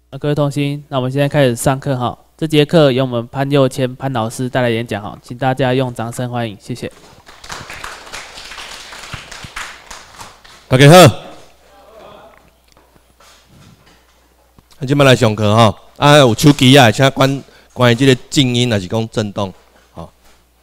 各位同心，那我们现在开始上课哈。这节课由我们潘佑谦潘老师带来演讲哈，请大家用掌声欢迎，谢谢。 大家好，今麦来上课哈。有手机啊，请关于这个静音还是讲震动，好。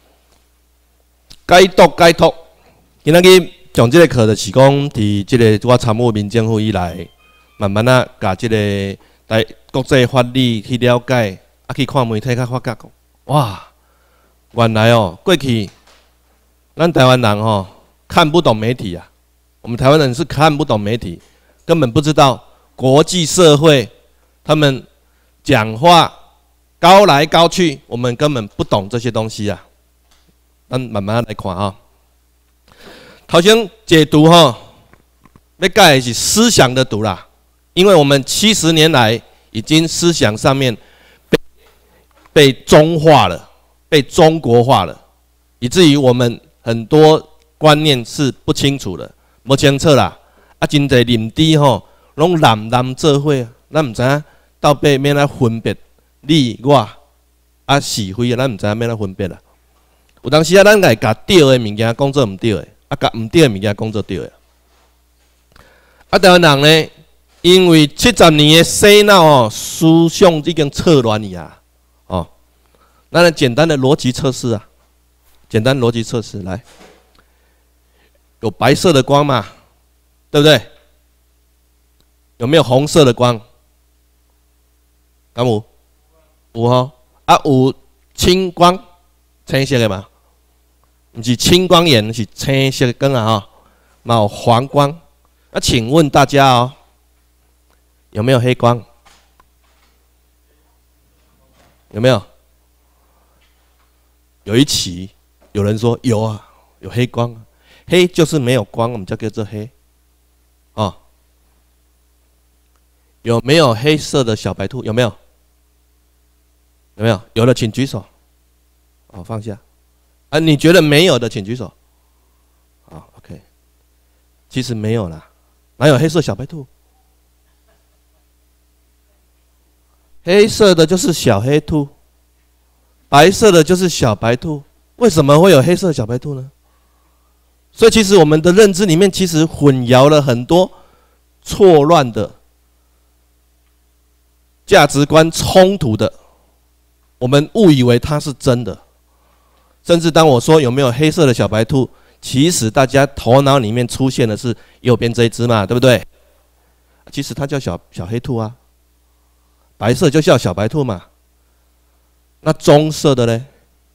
解读，今仔日上这个课就是讲，伫这个我参与民政府以来，慢慢啊，甲这个国际法律去了解，去看媒体较发觉，哇，原来过去咱台湾人看不懂媒体啊，我们台湾人是看不懂媒体，根本不知道国际社会他们讲话高来高去，我们根本不懂这些东西啊。咱慢慢来看啊。头先解读要教的是思想的读啦，因为我们70年来已经思想上面被中化了，被中国化了，以至于我们很多观念是不清楚的，无清楚啦。真侪认知拢男做伙，咱唔知影到底要来分别你我是非，咱唔知影要来分别啦。有当时咱会甲对的物件讲做唔对的，甲唔对的物件讲做对的。台湾人呢，因为70年的洗脑思想已经错乱去啊。那简单的逻辑测试啊，简单逻辑测试来，有白色的光嘛，对不对？有没有红色的光？有有青光，青色的嘛，不是青光眼，是青色的光啊嘛有黄光。请问大家有没有黑光？有没有？有一期有人说有啊，有黑光，黑就是没有光，我们叫做黑有没有黑色的小白兔？有没有？有没有？有的请举手。放下。你觉得没有的请举手。OK。其实没有啦，哪有黑色小白兔？黑色的就是小黑兔，白色的就是小白兔。为什么会有黑色小白兔呢？所以其实我们的认知里面其实混淆了很多错乱的价值观冲突的，我们误以为它是真的。甚至当我说有没有黑色的小白兔，其实大家头脑里面出现的是右边这一只嘛，对不对？其实它叫小黑兔啊，白色就叫小白兔嘛。那棕色的嘞，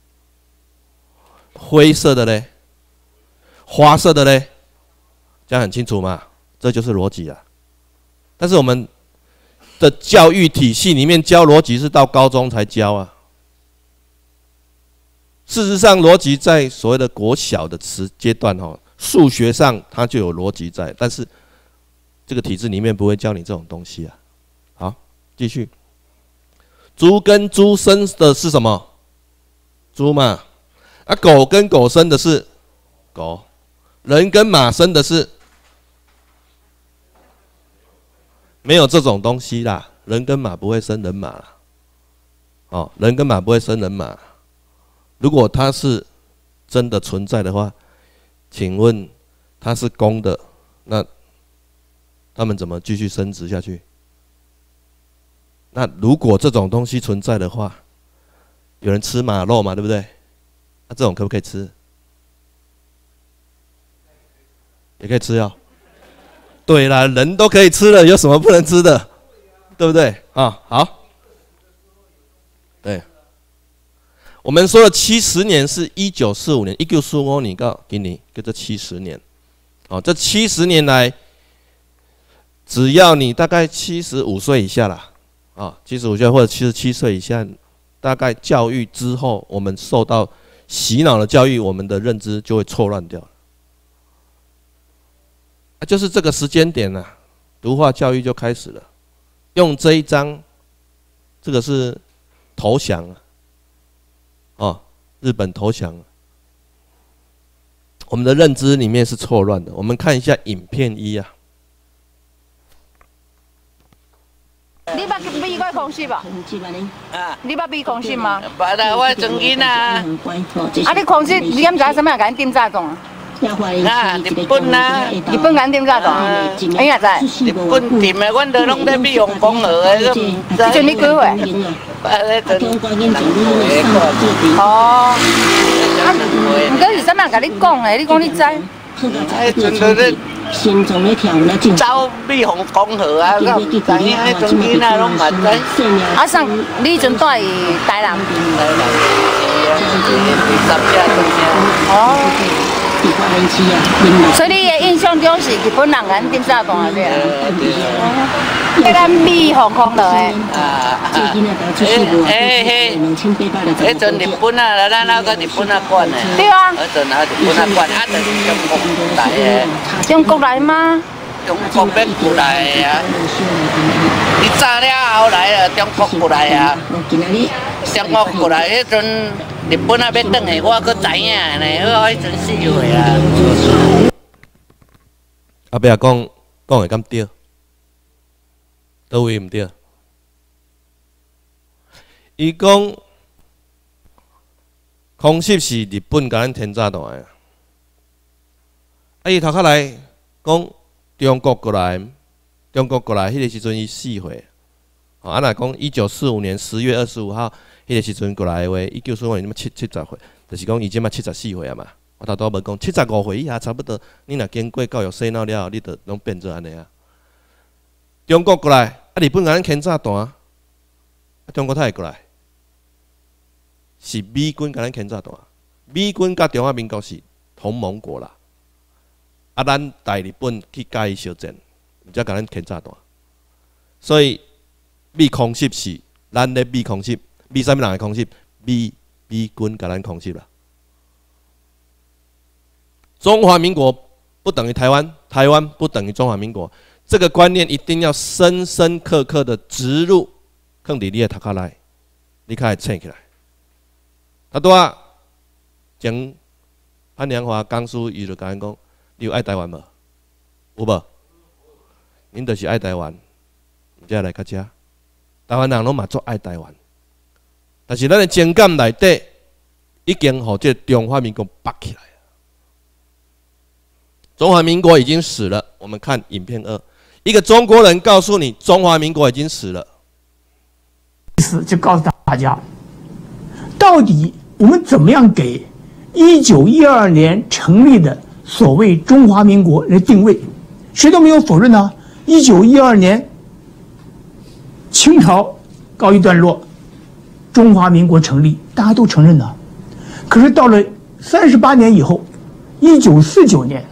灰色的嘞，花色的嘞，这样很清楚嘛？这就是逻辑啊。但是我们的教育体系里面教逻辑是到高中才教啊。事实上，逻辑在所谓的国小的阶段数学上它就有逻辑在，但是这个体制里面不会教你这种东西啊。好，继续。猪跟猪生的是什么？猪嘛。狗跟狗生的是狗。人跟马生的是？没有这种东西啦，人跟马不会生人马啦。人跟马不会生人马。如果它是真的存在的话，请问它是公的，那他们怎么继续生殖下去？那如果这种东西存在的话，有人吃马肉嘛，对不对？那这种可不可以吃？也可以吃哦。对啦，人都可以吃了，有什么不能吃的？对不对？好。对。我们说的70年是1945年，1945年到今年叫做70年。这70年来，只要你大概75岁以下啦，75岁或者77岁以下，大概教育之后，我们受到洗脑的教育，我们的认知就会错乱掉了。就是这个时间点啊，毒化教育就开始了。用这一章，这个是投降日本投降。我们的认知里面是错乱的。我们看一下影片1啊。 Di bakit ba 习吧？ 啊， 你捌比空袭吗？ 捌啦，我曾经啊。 啊，你空袭你敢知影什么甲恁点炸弹啊？ 啊，日本啊， 日本敢点炸弹？哎呀，知？ 日本点的，阮都拢在美容公园的，都唔知。 迄阵你几岁？ 迄阵哦。啊，毋过是什么甲你讲的？你讲你知？ 迄阵都咧走美容公园啊，我唔知影，迄阵囡仔拢嘛知。 啊，上你迄阵住伫台南？哦。所以你的印象中是日本人甲恁点炸弹对啊？迄咱美防空落的。 迄阵日本啊，咱那个日本啊管的。 对啊。 迄阵啊，日本啊管，啊，就是中国来的。 中国来吗？ 中国要过来的啊！你炸了后来啊，中国过来啊。中国过来迄阵，日本啊要转去，我阁知影呢。我迄阵4岁啊。 后壁讲会敢对？倒位毋对？伊讲空袭是日本甲咱天炸弹的，伊头壳来讲中国过来，迄个时阵伊4岁。啊，若讲1945年10月25号，迄个时阵过来的话，1945年70岁，就是讲伊即马74岁啊嘛。我头拄无讲75岁以下差不多，你若经过教育洗脑了后，你就拢变做安尼啊。中国过来，啊日本甲咱牵炸弹，啊中国才会过来，是美军甲咱牵炸弹。美军甲中华民国是同盟国啦，啊咱代日本去甲伊相战，才甲咱牵炸弹，所以。美空袭是咱咧美空袭，美啥物人的空袭？美军甲咱空袭啦。中华民国不等于台湾，台湾不等于中华民国，这个观念一定要深深刻刻的植入，放伫你的头壳内，你才会醒起来。他拄啊，前潘良华讲师伊就甲咱讲，你有爱台湾无？有无？恁就是爱台湾，才来较遮。台湾人拢嘛足爱台湾，但是咱的情感内底已经互这中华民国绑起来了。中华民国已经死了。我们看影片2，一个中国人告诉你中华民国已经死了。 意思就告诉大家，到底我们怎么样给1912年成立的所谓中华民国来定位？谁都没有否认呢。1912年。清朝告一段落，中华民国成立，大家都承认了。可是到了38年以后，1949年，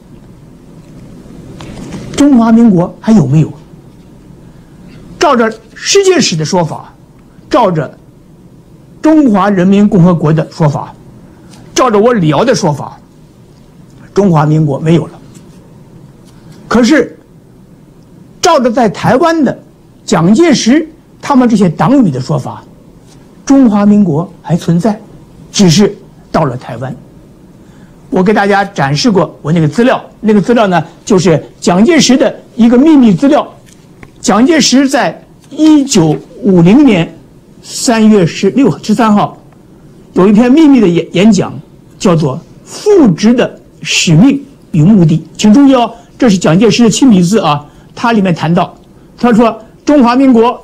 中华民国还有没有？照着世界史的说法，照着中华人民共和国的说法，照着我李敖的说法，中华民国没有了。可是照着在台湾的蒋介石他们这些党羽的说法，中华民国还存在，只是到了台湾。我给大家展示过我那个资料，那个资料呢，就是蒋介石的一个秘密资料。蒋介石在1950年3月13号有一篇秘密的演讲，叫做《复职的使命与目的》。请注意哦，这是蒋介石的亲笔字啊，他里面谈到，他说。中华民国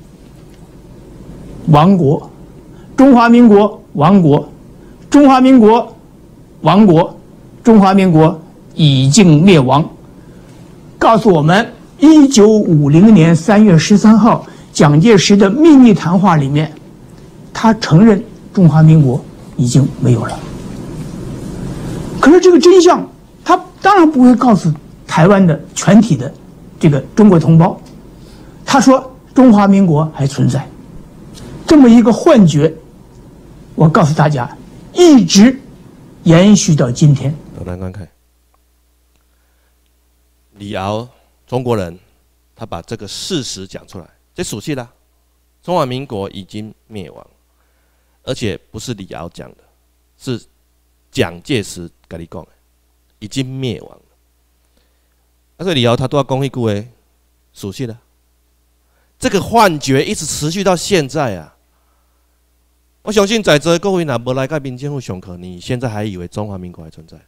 亡国，中华民国亡国，中华民国亡国，中华民国已经灭亡。告诉我们，1950年3月13号，蒋介石的秘密谈话里面，他承认中华民国已经没有了。可是这个真相，他当然不会告诉台湾的全体的这个中国同胞。他说中华民国还存在，这么一个幻觉，我告诉大家，一直延续到今天。 咱观看，李敖中国人，他把这个事实讲出来，这属实啦，中华民国已经灭亡，而且不是李敖讲的，是蒋介石跟你讲的，已经灭亡了。所以李敖他都要讲一句话，属实啦。 这个幻觉一直持续到现在啊！我相信在座各位若无来到民政府上课，你现在还以为中华民国还存在？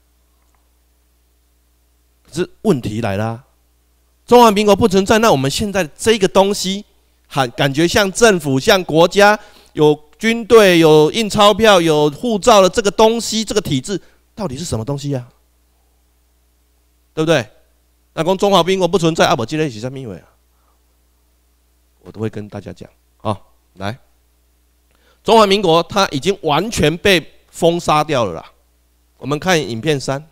可是问题来啦，中华民国不存在，那我们现在这个东西，感觉像政府、像国家，有军队、有印钞票、有护照的这个东西，这个体制到底是什么东西啊？对不对？那讲中华民国不存在，啊，无这个是什么话啊？我都会跟大家讲啊，来，中华民国它已经完全被封杀掉了啦。我们看影片3。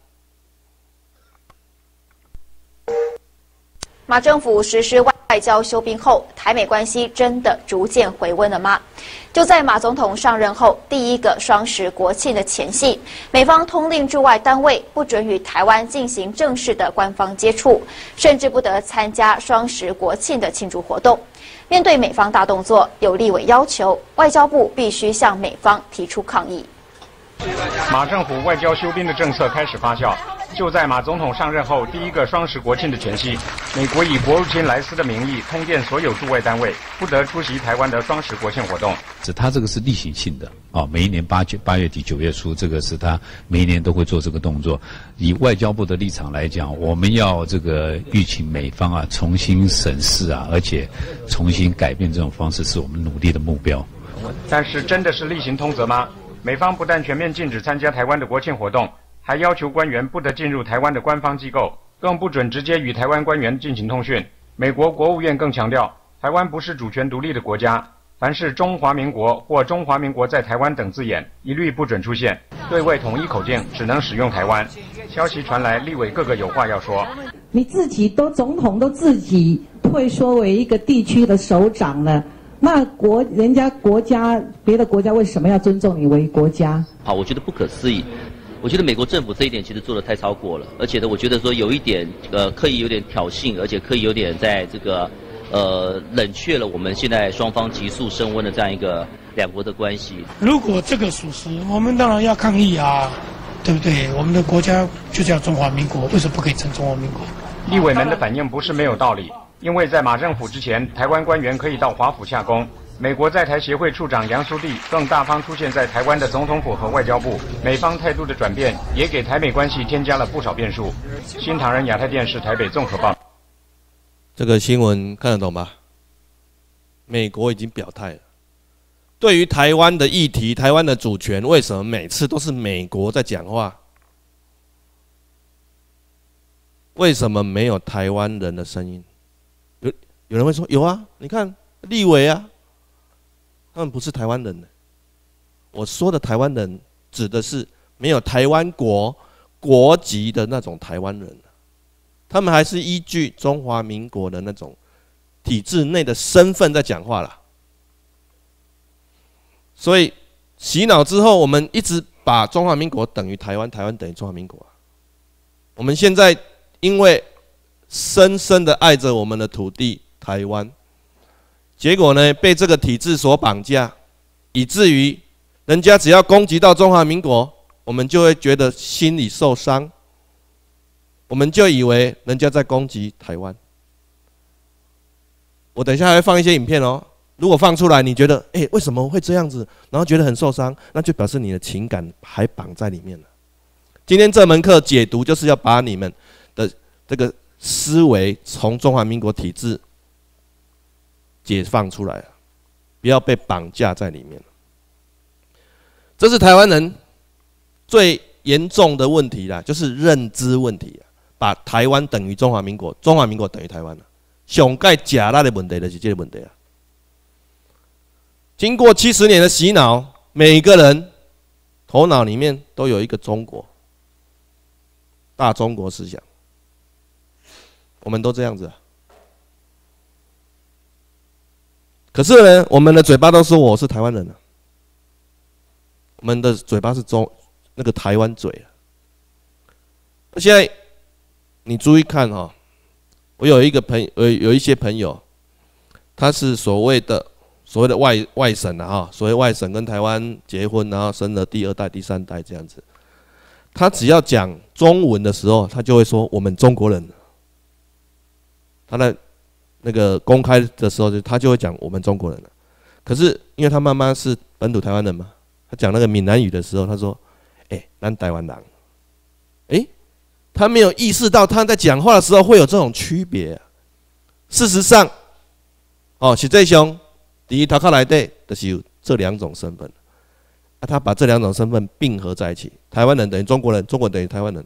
马政府实施外交休兵后，台美关系真的逐渐回温了吗？就在马总统上任后第一个双十国庆的前夕，美方通令驻外单位不准与台湾进行正式的官方接触，甚至不得参加双十国庆的庆祝活动。面对美方大动作，有立委要求外交部必须向美方提出抗议。 马政府外交休兵的政策开始发酵。就在马总统上任后第一个双十国庆的前夕，美国以国务卿莱斯的名义通电所有驻外单位，不得出席台湾的双十国庆活动。 他这个是例行性的啊，每一年8月底9月初，这个是他每一年都会做这个动作。以外交部的立场来讲，我们要这个预请美方啊重新审视啊，而且重新改变这种方式，是我们努力的目标。 但是真的是例行通则吗？美方不但全面禁止参加台湾的国庆活动，还要求官员不得进入台湾的官方机构，更不准直接与台湾官员进行通讯。美国国务院更强调，台湾不是主权独立的国家，凡是中华民国或中华民国在台湾等字眼，一律不准出现。对外统一口径只能使用台湾。消息传来，立委个个有话要说。 你自己都总统都自己退缩为一个地区的首长了，那人家国家别的国家为什么要尊重你为国家？ 好，我觉得不可思议。我觉得美国政府这一点其实做得太超过了，而且呢，我觉得说有一点刻意有点挑衅，而且刻意有点在这个冷却了我们现在双方急速升温的这样一个两国的关系。 如果这个属实，我们当然要抗议啊，对不对？我们的国家就叫中华民国，为什么不可以称中华民国？ 立委们的反应不是没有道理，因为在马政府之前，台湾官员可以到华府下工。美国在台协会处长杨书棣更大方出现在台湾的总统府和外交部，美方态度的转变也给台美关系添加了不少变数。新唐人亚太电视台北综合报。 这个新闻看得懂吧？美国已经表态了，对于台湾的议题、台湾的主权，为什么每次都是美国在讲话？为什么没有台湾人的声音？有人会说有啊，你看立委啊。他们不是台湾人，我说的台湾人指的是没有台湾国籍的那种台湾人，他们还是依据中华民国的那种体制内的身份在讲话啦。所以洗脑之后，我们一直把中华民国等于台湾，台湾等于中华民国。我们现在因为深深的爱着我们的土地台湾。结果呢，被这个体制所绑架，以至于人家只要攻击到中华民国，我们就会觉得心里受伤，我们就以为人家在攻击台湾。我等一下还会放一些影片哦，如果放出来，你觉得为什么会这样子，然后觉得很受伤，那就表示你的情感还绑在里面了。今天这门课解读就是要把你们的这个思维从中华民国体制解放出来，不要被绑架在里面。这是台湾人最严重的问题啦，就是认知问题，把台湾等于中华民国，中华民国等于台湾了。上盖假那的问题就是这个问题啊。经过70年的洗脑，每个人头脑里面都有一个中国，大中国思想，我们都这样子啊。可是呢，我们的嘴巴都说我是台湾人了，我们的嘴巴是那个台湾嘴啊。现在你注意看哈，我有一些朋友，他是所谓的外省啊哈，所谓外省跟台湾结婚，然后生了第2代、第3代这样子。他只要讲中文的时候，他就会说我们中国人。他的那个公开的时候，他就会讲我们中国人了。可是因为他妈妈是本土台湾人嘛，他讲那个闽南语的时候，他说：“咱台湾人。”他没有意识到他在讲话的时候会有这种区别啊。事实上，实际上，第一头壳内底就是有这两种身份。他把这两种身份并合在一起，台湾人等于中国人，中国人等于台湾人。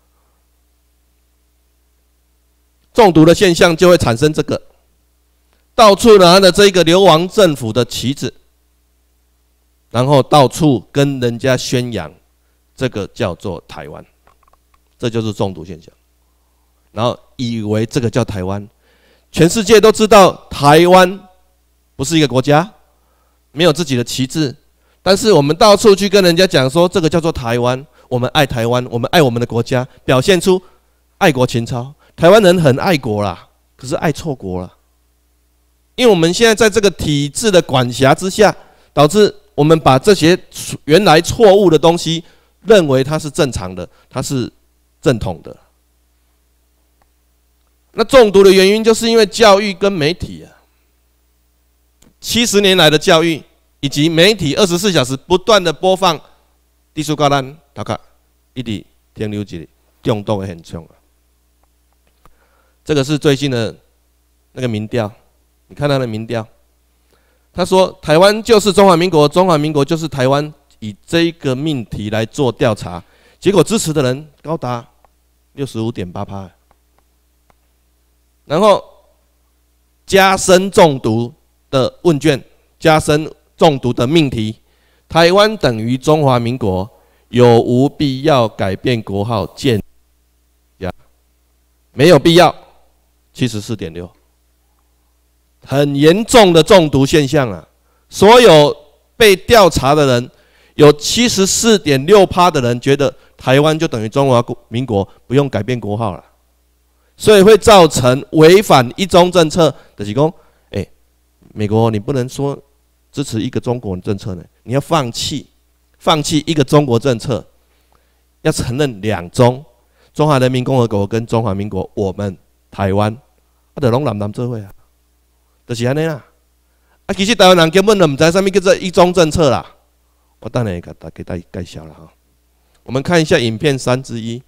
中毒的现象就会产生这个，到处拿着这个流亡政府的旗帜，然后到处跟人家宣扬这个叫做台湾，这就是中毒现象。然后以为这个叫台湾，全世界都知道台湾不是一个国家，没有自己的旗帜，但是我们到处去跟人家讲说这个叫做台湾，我们爱台湾，我们爱我们的国家，表现出爱国情操。台湾人很爱国啦，可是爱错国啦。因为我们现在在这个体制的管辖之下，导致我们把这些原来错误的东西认为它是正常的，它是正统的。那中毒的原因就是因为教育跟媒体啊，70年来的教育以及媒体24小时不断的播放低俗高咱头壳一直停留一个中毒的现象啊。这个是最近的那个民调，你看他的民调，他说台湾就是中华民国，中华民国就是台湾，以这一个命题来做调查，结果支持的人高达65.8%，然后加深中毒的问卷，加深中毒的命题，台湾等于中华民国，有无必要改变国号建？没有必要。74.6%，很严重的中毒现象啊！所有被调查的人，有74.6%的人觉得台湾就等于中华民国，不用改变国号了，所以会造成违反一中政策的提供。美国你不能说支持一个中国政策呢，你要放弃一个中国政策，要承认两中，中华人民共和国跟中华民国，我们台湾。就拢南做伙啊，就是安尼啦。其实台湾人根本就唔知啥物叫做一中政策啦。我等下给大家介绍了哈。我们看一下影片1/3。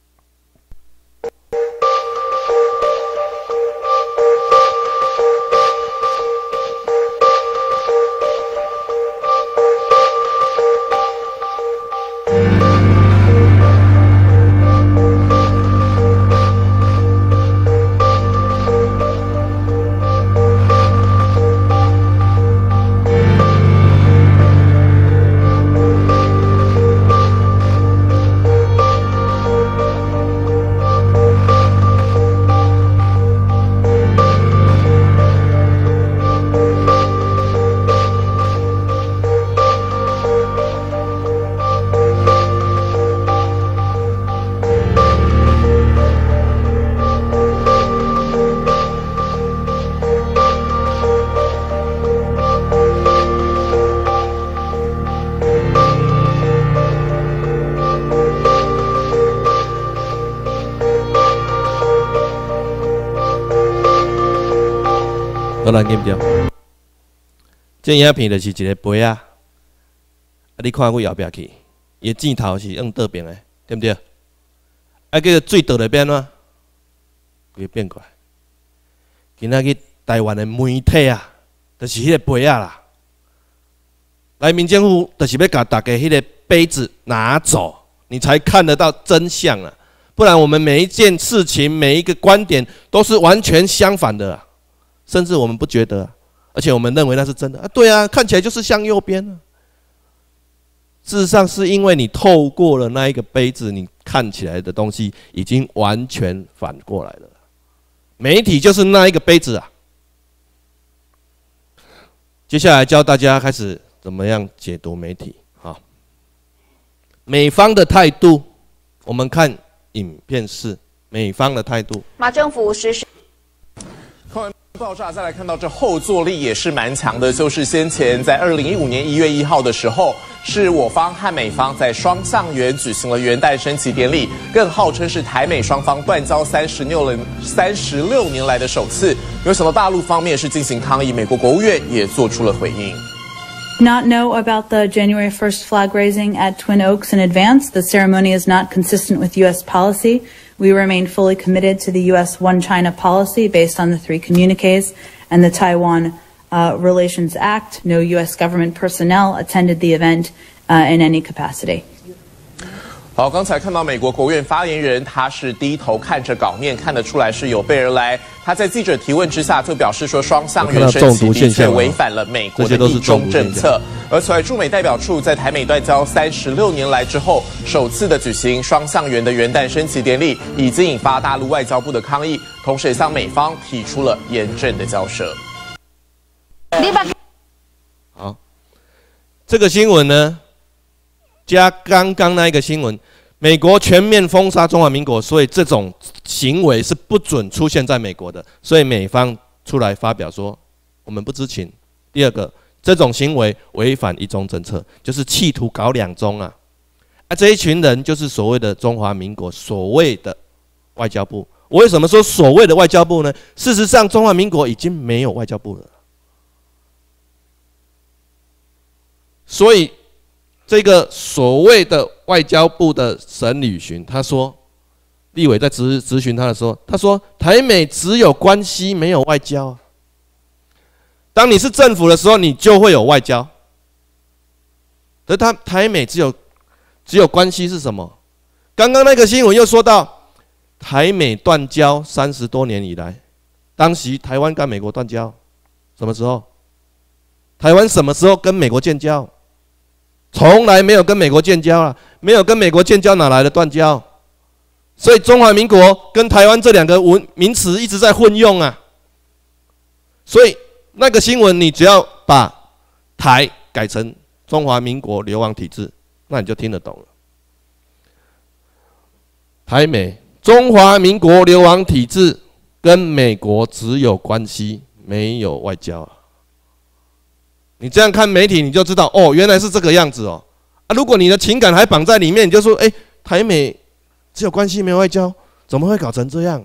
好难见着，这影片就是一个杯啊，你看我后壁去，伊箭头是用倒边的，对不对？啊，叫水倒来变怎？规变过来。今仔日台湾的媒体啊，就是迄个杯啊啦。来，民政府就是要甲大家迄个杯子拿走，你才看得到真相啊！不然我们每一件事情、每一个观点都是完全相反的啊。甚至我们不觉得，而且我们认为那是真的啊！对啊，看起来就是向右边啊。事实上，是因为你透过了那一个杯子，你看起来的东西已经完全反过来了。媒体就是那一个杯子啊。接下来教大家开始怎么样解读媒体。好，美方的态度，我们看影片4，美方的态度。 马政府实施。 爆炸，再来看到这后坐力也是蛮强的，就是先前在2015年1月1号的时候，是我方和美方在双橡园举行了元旦升旗典礼，更号称是台美双方断交36年来的首次。 没有想到大陆方面是进行抗议，美国国务院也做出了回应。 Not know about the January 1st flag raising at Twin Oaks in advance. The ceremony is not consistent with U.S. policy. We remain fully committed to the U.S. One China policy based on the 3 communiques and the Taiwan Relations Act. No U.S. government personnel attended the event in any capacity. 好，刚才看到美国国务院发言人，他是低头看着稿面，看得出来是有备而来。他在记者提问之下就表示说，双向元升旗的确违反了美国的一中政策。而此外，驻美代表处在台美断交36年来之后，首次的举行双向元的元旦升旗典礼，已经引发大陆外交部的抗议，同时也向美方提出了严正的交涉。 好，这个新闻呢，加刚刚那一个新闻。美国全面封杀中华民国，所以这种行为是不准出现在美国的。所以美方出来发表说，我们不知情。第二个，这种行为违反一中政策，就是企图搞2中啊！这一群人就是所谓的中华民国所谓的外交部。我为什么说所谓的外交部呢？事实上，中华民国已经没有外交部了。所以，这个所谓的外交部的沈履巡，他说，立委在质询他的时候，他说台美只有关系没有外交。当你是政府的时候，你就会有外交。可是台美只有关系是什么？刚刚那个新闻又说到台美断交30多年以来，当时台湾跟美国断交，什么时候？台湾什么时候跟美国建交？从来没有跟美国建交啊，没有跟美国建交，哪来的断交？所以中华民国跟台湾这2个名词一直在混用啊。所以那个新闻，你只要把台改成中华民国流亡体制，那你就听得懂了。台美中华民国流亡体制跟美国只有关系，没有外交啊。你这样看媒体，你就知道哦，原来是这个样子哦。啊，如果你的情感还绑在里面，你就说，台美只有关系没有外交，怎么会搞成这样？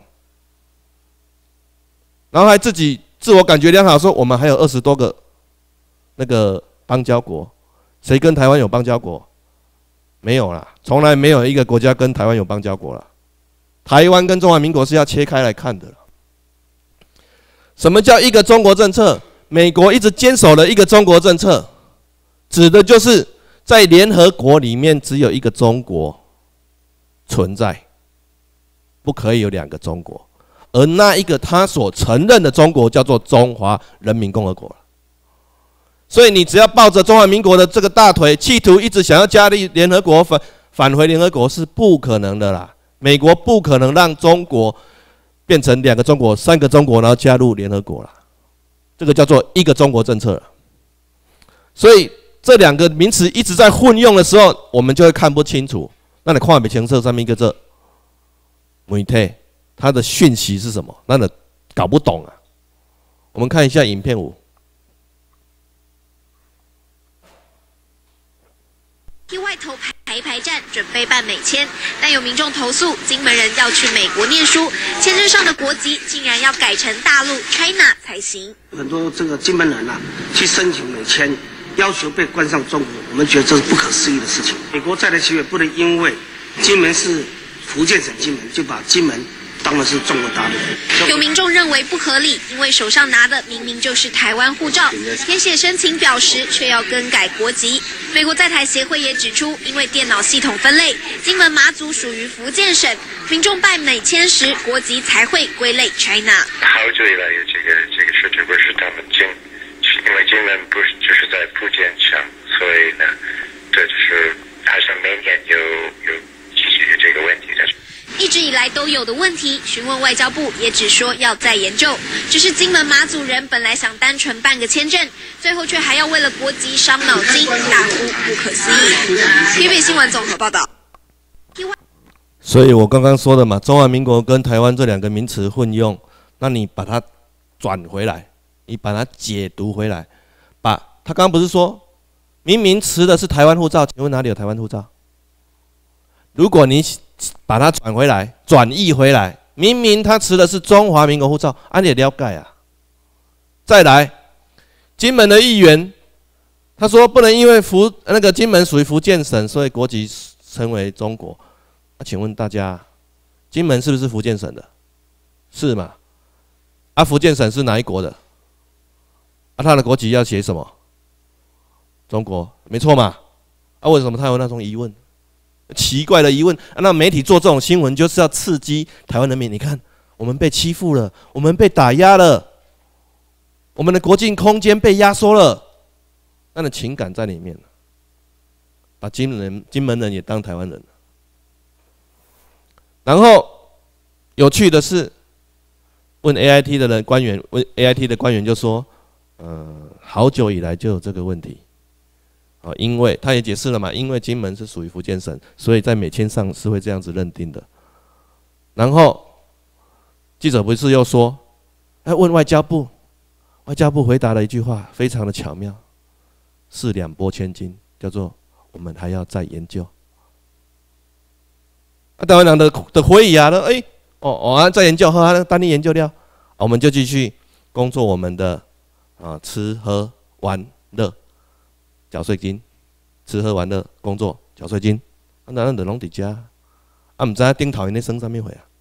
然后还自己自我感觉良好，说我们还有20多个那个邦交国，谁跟台湾有邦交国？没有啦，从来没有一个国家跟台湾有邦交国啦。台湾跟中华民国是要切开来看的啦。什么叫一个中国政策？美国一直坚守了一个中国政策，指的就是在联合国里面只有一个中国存在，不可以有2个中国，而那一个他所承认的中国叫做中华人民共和国。所以你只要抱着中华民国的这个大腿，企图一直想要加入联合国，返回联合国是不可能的啦。美国不可能让中国变成2个中国、3个中国，然后加入联合国啦。这个叫做一个中国政策。所以这2个名词一直在混用的时候，我们就会看不清楚。那你看不清楚上面一个字，媒体它的讯息是什么？那你搞不懂啊。我们看一下影片5。 外头排一排站，准备办美签，但有民众投诉，金门人要去美国念书，签证上的国籍竟然要改成大陆 China 才行。 很多这个金门人去申请美签，要求被冠上中国，我们觉得这是不可思议的事情。美国在的企业不能因为金门是福建省金门，就把金门当然是中国大陆。 有民众认为不合理，因为手上拿的明明就是台湾护照，填写申请表时却要更改国籍。美国在台协会也指出，因为电脑系统分类，金门马祖属于福建省，民众办美签时国籍才会归类 China。 好久以来有这个设置不是他们因为金门不是就是在福建省，所以呢，这就是好像每年有继续有这个问题的。 一直以来都有的问题，询问外交部也只说要再研究。只是金门马祖人本来想单纯办个签证，最后却还要为了国籍伤脑筋，大呼不可思议。TVB 新闻综合报道。 所以我刚刚说的嘛，中华民国跟台湾这2个名词混用，那你把它转回来，你把它解读回来，他刚刚不是说明明持的是台湾护照，请问哪里有台湾护照？如果你把它转译回来，明明他持的是中华民国护照，你也了解啊， 再来，金门的议员他说不能因为那个金门属于福建省，所以国籍称为中国。那请问大家，金门是不是福建省的？是嘛？啊，福建省是哪一国的？啊，他的国籍要写什么？中国，没错嘛？啊，为什么他有那种疑问？奇怪的疑问啊！那媒体做这种新闻，就是要刺激台湾人民。你看，我们被欺负了，我们被打压了，我们的国境空间被压缩了，那的情感在里面，把金门人也当台湾人了。然后有趣的是，问 AIT 的官员，问 AIT 的官员就说，好久以来就有这个问题，因为他也解释了嘛，因为金门是属于福建省，所以在美签上是会这样子认定的。然后记者不是又说，问外交部，外交部回答了一句话，非常的巧妙，是两拨千金，叫做我们还要再研究。台湾人的回忆啊，再研究，当你研究了，我们就继续工作我们的吃喝玩乐，缴税金，吃喝玩乐工作缴税金，咱就拢伫遮，唔知顶头因咧算啥物货啊？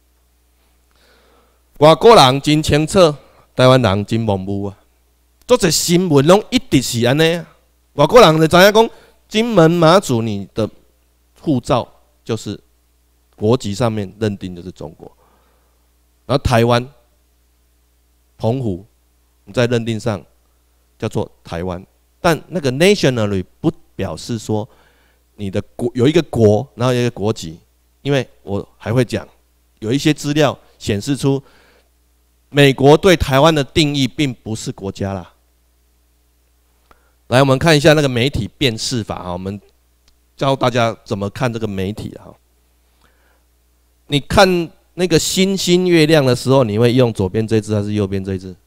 外国人真清楚，台湾人真模糊啊！做者新闻拢一直是安尼啊，外国人就知影讲，金门马祖你的护照就是国籍上面认定就是中国，然后台湾、澎湖你在认定上叫做台湾，但那个 nationally 不表示说你的国有一个国，然后有一个国籍，因为我还会讲，有一些资料显示出美国对台湾的定义并不是国家啦。来，我们看一下那个媒体辨识法啊，我们教大家怎么看这个媒体啊。你看那个星星月亮的时候，你会用左边这一只还是右边这一只？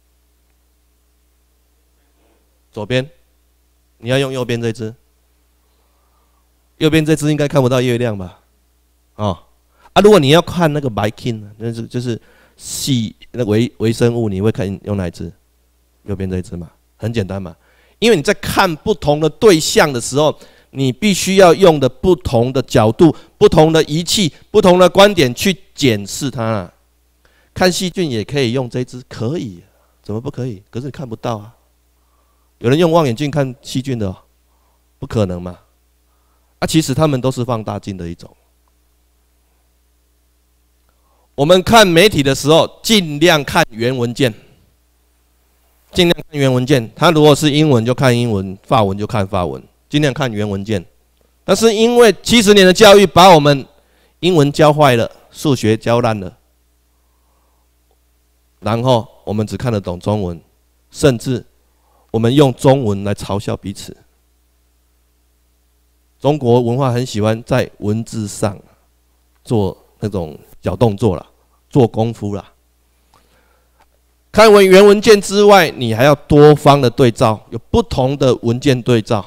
左边，你要用右边这一只。右边这只应该看不到月亮吧？如果你要看那个 Viking， 就是细那微生物，你会用哪一只？右边这一只嘛，很简单嘛。因为你在看不同的对象的时候，你必须要用的不同的角度、不同的仪器、不同的观点去检视它啦。看细菌也可以用这一只，可以，怎么不可以？可是你看不到啊。有人用望远镜看细菌的，不可能嘛？其实他们都是放大镜的一种。我们看媒体的时候，尽量看原文件。尽量看原文件，它如果是英文就看英文，法文就看法文，尽量看原文件。但是因为70年的教育把我们英文教坏了，数学教烂了，然后我们只看得懂中文，甚至我们用中文来嘲笑彼此。中国文化很喜欢在文字上做那种小动作啦，做功夫啦。看完原文件之外，你还要多方的对照，有不同的文件对照。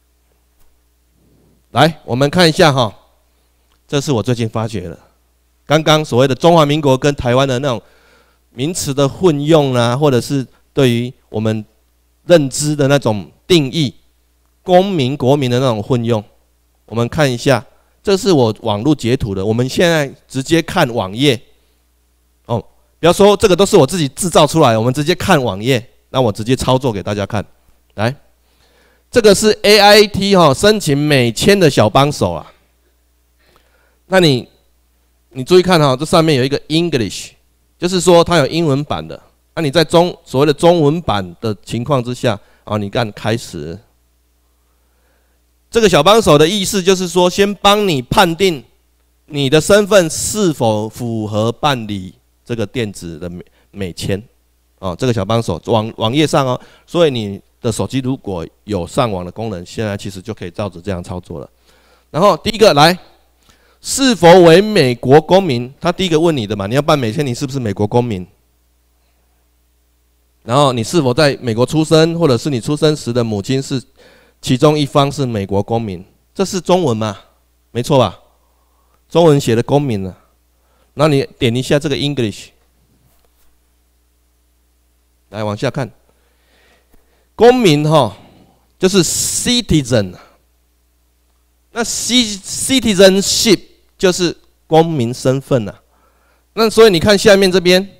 来，我们看一下哈，这是我最近发觉的。刚刚所谓的中华民国跟台湾的那种名词的混用啊，或者是对于我们认知的那种定义，公民国民的那种混用，我们看一下，这是我网络截图的。我们现在直接看网页。不要说这个都是我自己制造出来，我们直接看网页，那我直接操作给大家看。来，这个是 AIT 申请美签的小帮手啊。那你注意看这上面有一个 English， 就是说它有英文版的。那你在所谓的中文版的情况之下，你看开始。这个小帮手的意思就是说，先帮你判定你的身份是否符合办理这个电子的美签，这个小帮手网页上所以你的手机如果有上网的功能，现在其实就可以照着这样操作了。然后第一个来，是否为美国公民？他第一个问你的嘛，你要办美签，你是不是美国公民？然后你是否在美国出生，或者是你出生时的母亲是其中一方是美国公民？这是中文嘛？没错吧？中文写的公民呢？那你点一下这个 English， 来往下看，公民就是 citizen， 那 citizenship 就是公民身份啊。那所以你看下面这边，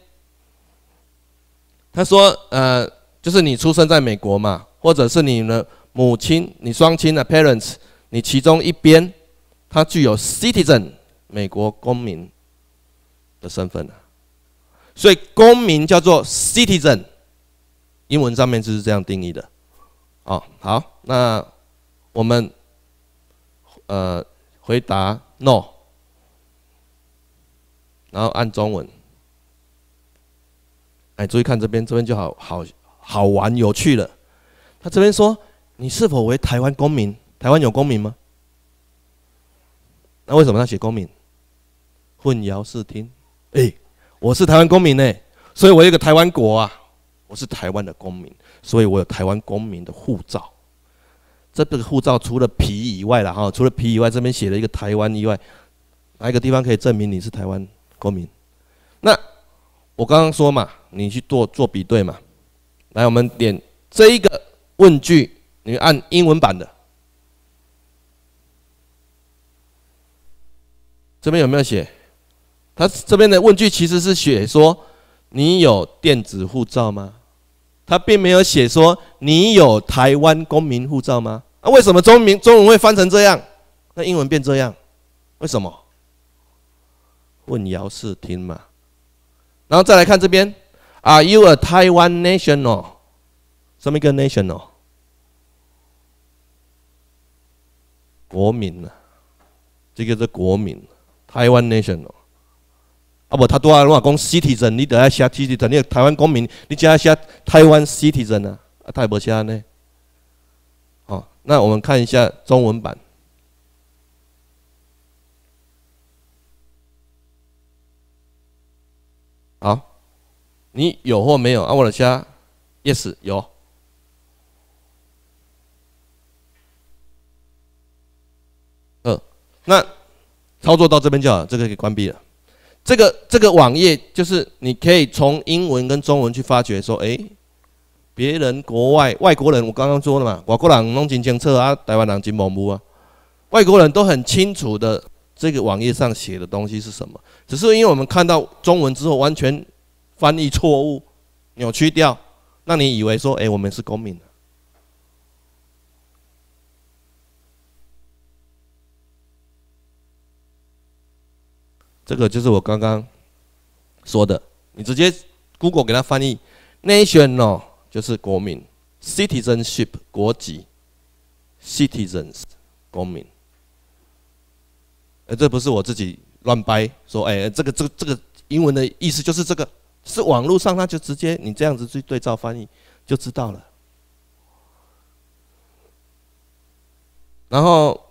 他说就是你出生在美国嘛，或者是你的母亲，你双亲的 parents， 你其中一边他具有 citizen 美国公民的身份啊。所以公民叫做 citizen， 英文上面就是这样定义的。好，那我们回答 no， 然后按中文。注意看这边就好玩有趣了。他这边说，你是否为台湾公民？台湾有公民吗？那为什么他写公民？混淆视听。我是台湾公民呢，所以我有一个台湾国啊，我是台湾的公民，所以我有台湾公民的护照。这个护照除了皮以外啦，除了皮以外，这边写了一个台湾以外，哪一个地方可以证明你是台湾公民？那我刚刚说嘛，你去做比对嘛。来，我们点这一个问句，你按英文版的，这边有没有写？他这边的问句其实是写说，你有电子护照吗？他并没有写说你有台湾公民护照吗？为什么中文会翻成这样？那英文变这样？为什么？混淆视听嘛。然后再来看这边 ，Are you a Taiwan national？ 什么一个 national？ 国民啊，这个是国民 ，Taiwan national。无他拄仔拢讲 citizen， 你得要写 citizen， 你台湾公民，你只要写台湾 citizen 啊，他也无写呢。那我们看一下中文版。好，你有或没有？我的写 yes 有。那操作到这边就好，这个可以关闭了。这个网页就是你可以从英文跟中文去发掘说，别人外国人，我刚刚说了嘛，外国人拢真清楚啊，台湾人真模糊啊，外国人都很清楚的这个网页上写的东西是什么，只是因为我们看到中文之后完全翻译错误、扭曲掉，让你以为说，我们是公民。这个就是我刚刚说的，你直接 Google 给它翻译 ，national 就是国民 ，citizenship 国籍 ，citizens 公民。这不是我自己乱掰说，这个英文的意思就是这个，是网络上它就直接你这样子去对照翻译就知道了。然后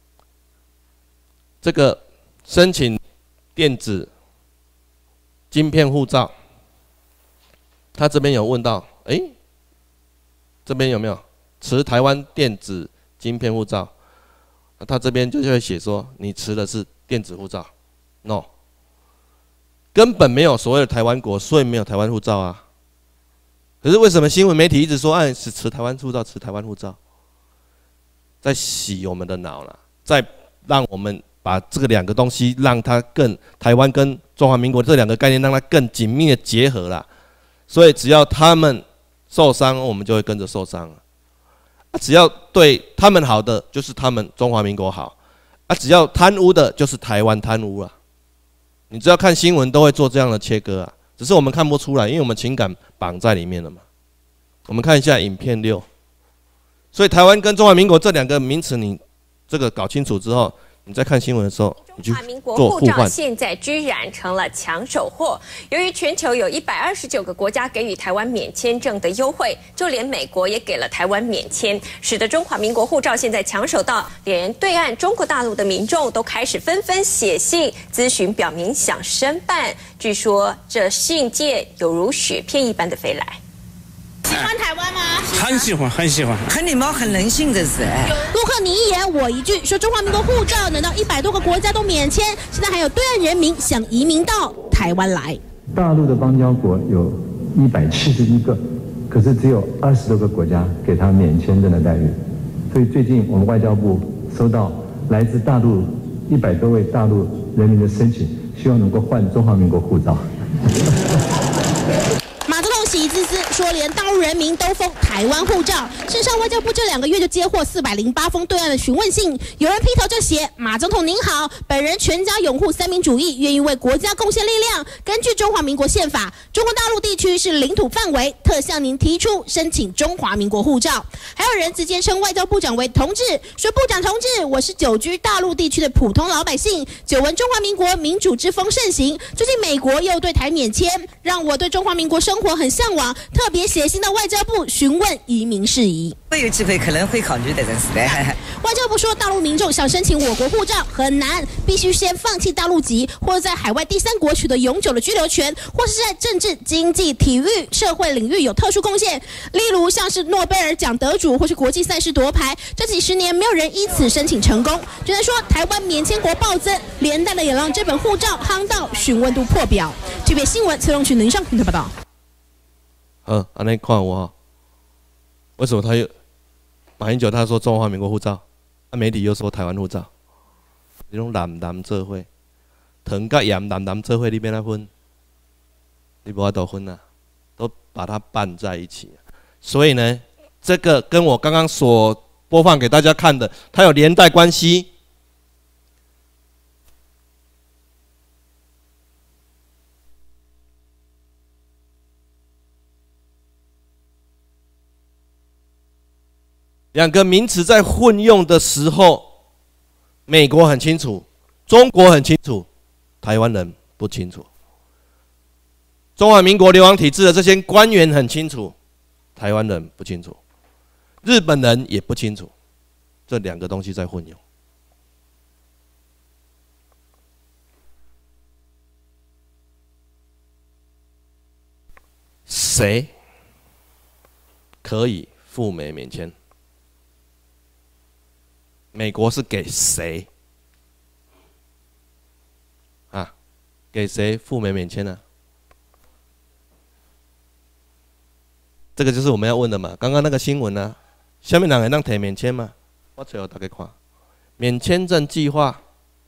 这个申请电子晶片护照，他这边有问到，这边有没有持台湾电子晶片护照？他这边就会写说，你持的是电子护照 ，no， 根本没有所谓的台湾国，所以没有台湾护照啊。可是为什么新闻媒体一直说，是持台湾护照，持台湾护照，在洗我们的脑了，在让我们把这个两个东西，让它更台湾跟中华民国这两个概念，让它更紧密的结合啦。所以只要他们受伤，我们就会跟着受伤了。只要对他们好的，就是他们中华民国好；只要贪污的，就是台湾贪污啊。你只要看新闻，都会做这样的切割啊。只是我们看不出来，因为我们情感绑在里面了嘛。我们看一下影片6。所以台湾跟中华民国这两个名词，你这个搞清楚之后，你在看新闻的时候，你去中华民国做互换。 护照现在居然成了抢手货。由于全球有129个国家给予台湾免签证的优惠，就连美国也给了台湾免签，使得中华民国护照现在抢手到连对岸中国大陆的民众都开始纷纷写信咨询，表明想申办。据说这信件有如雪片一般的飞来。 喜欢台湾吗？ 很喜欢，很喜欢。 看你们很人性的是。 陆客你一言我一句，说中华民国护照能到100多个国家都免签，现在还有对岸人民想移民到台湾来。 大陆的邦交国有171个， 可是只有20多个国家给他免签证的待遇。所以最近我们外交部收到来自大陆100多位大陆人民的申请，希望能够换中华民国护照。 马总统喜滋滋说，连大陆人民都封台湾护照。事实上，外交部这2个月就接获408封对岸的询问信，有人劈头就写：马总统您好，本人全家拥护三民主义，愿意为国家贡献力量。根据中华民国宪法，中国大陆地区是领土范围，特向您提出申请中华民国护照。还有人直接称外交部长为同志，说部长同志，我是久居大陆地区的普通老百姓，久闻中华民国民主之风盛行，最近美国又对台免签，让我对中华民国生活很向往，特别写信到外交部询问移民事宜。 会有机会可能会考虑的，真是的。 外交部说，大陆民众想申请我国护照很难，必须先放弃大陆籍，或者在海外第3国取得永久的居留权，或是在政治、经济、体育、社会领域有特殊贡献，例如像是诺贝尔奖得主或是国际赛事夺牌，这几10年没有人依此申请成功。只能说台湾免签国暴增，连带的也让这本护照夯到询问度破表。这边新闻崔荣群林上评报道。 安尼看我，为什么他又马英九他说中华民国护照，媒体又说台湾护照，这种蓝做伙，糖甲盐蓝做伙，你免哪分？你无法度分啊，都把它拌在一起。所以呢，这个跟我刚刚所播放给大家看的，它有连带关系。2个名词在混用的时候，美国很清楚，中国很清楚，台湾人不清楚。中华民国流亡体制的这些官员很清楚，台湾人不清楚，日本人也不清楚，这2个东西在混用。谁可以赴美免签？美国是给谁啊？给谁赴美免签呢？这个就是我们要问的嘛。刚刚那个新闻呢，下面2个人提免签嘛？我找给大家看，免签证计划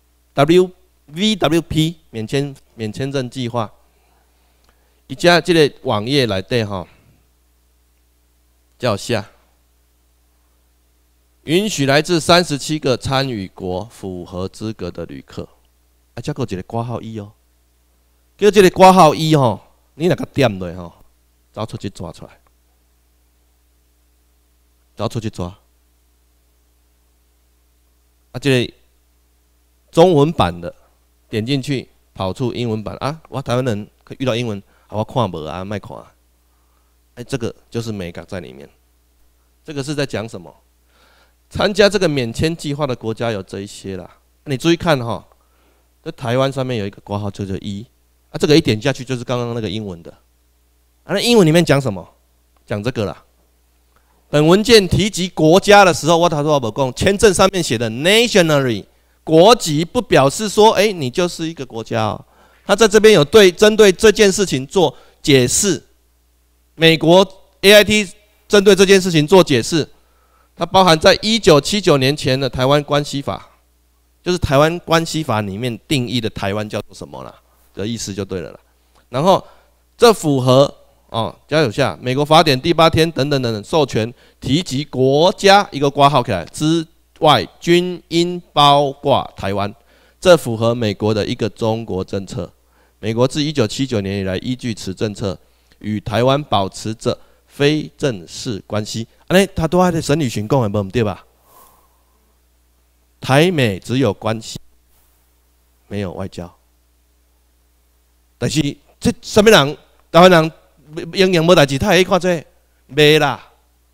，WVWP 免签证计划，一家这个网页内底哈，叫下。允许来自37个参与国符合资格的旅客，啊，再有一个挂号1哦，叫这个挂号1吼，你若甲点落吼，找出去抓出来，找出去抓。啊，这个中文版的点进去，跑出英文版啊，我台湾人遇到英文，我看无啊，卖看。哎，这个就是美感在里面。这个是在讲什么？参加这个免签计划的国家有这一些啦，你注意看哈，在台湾上面有一个括号，就叫1，啊，这个一点下去就是刚刚那个英文的，啊，那英文里面讲什么？讲这个啦。本文件提及国家的时候，我他说我讲，签证上面写的 nationally 国籍不表示说，哎，你就是一个国家哦。他在这边有针对这件事情做解释，美国 AIT 针对这件事情做解释。它包含在1979年前的台湾关系法，就是台湾关系法里面定义的台湾叫做什么啦的意思就对了啦。然后这符合加有下美国法典第8天等等等等授权提及国家一个括号起来之外，均应包括台湾，这符合美国的一个中国政策。美国自1979年以来依据此政策与台湾保持着非正式关系。他都在审理询供的，对吧？台美只有关系，没有外交。但是这什么人？台湾人英英无代志，他会看这没啦。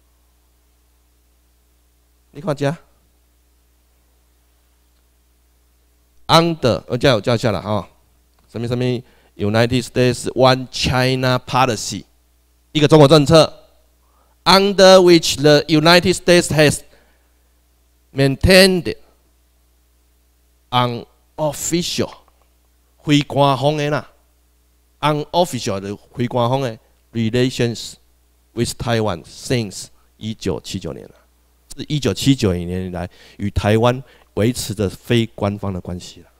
你看这 ，under 我叫下来哈，什么 United States One China Policy， 一个中国政策。Under which the United States has maintained unofficial 非官方的啦 ，unofficial 的非官方的 relations with Taiwan since 1979年了，是1979年以来与台湾维持着非官方的关系了。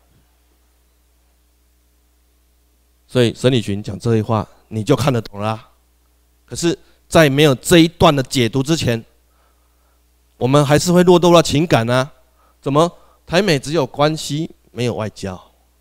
所以沈礼群讲这些话，你就看得懂了啦。可是，在没有这一段的解读之前，我们还是会落到情感啊。怎么台美只有关系没有外交？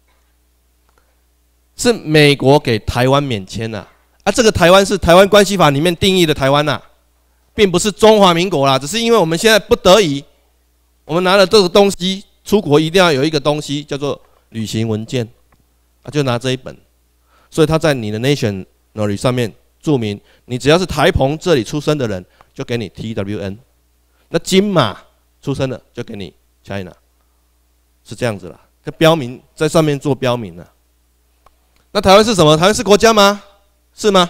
是美国给台湾免签啊，这个台湾是台湾关系法里面定义的台湾呐，并不是中华民国啦，只是因为我们现在不得已，我们拿了这个东西出国一定要有一个东西叫做旅行文件，就拿这一本，所以他在你的 nationality 上面注明，你只要是台澎这里出生的人，就给你 TWN， 那金马出生的就给你 China， 是这样子啦，就标明在上面做标明了。那台湾是什么？台湾是国家吗？是吗？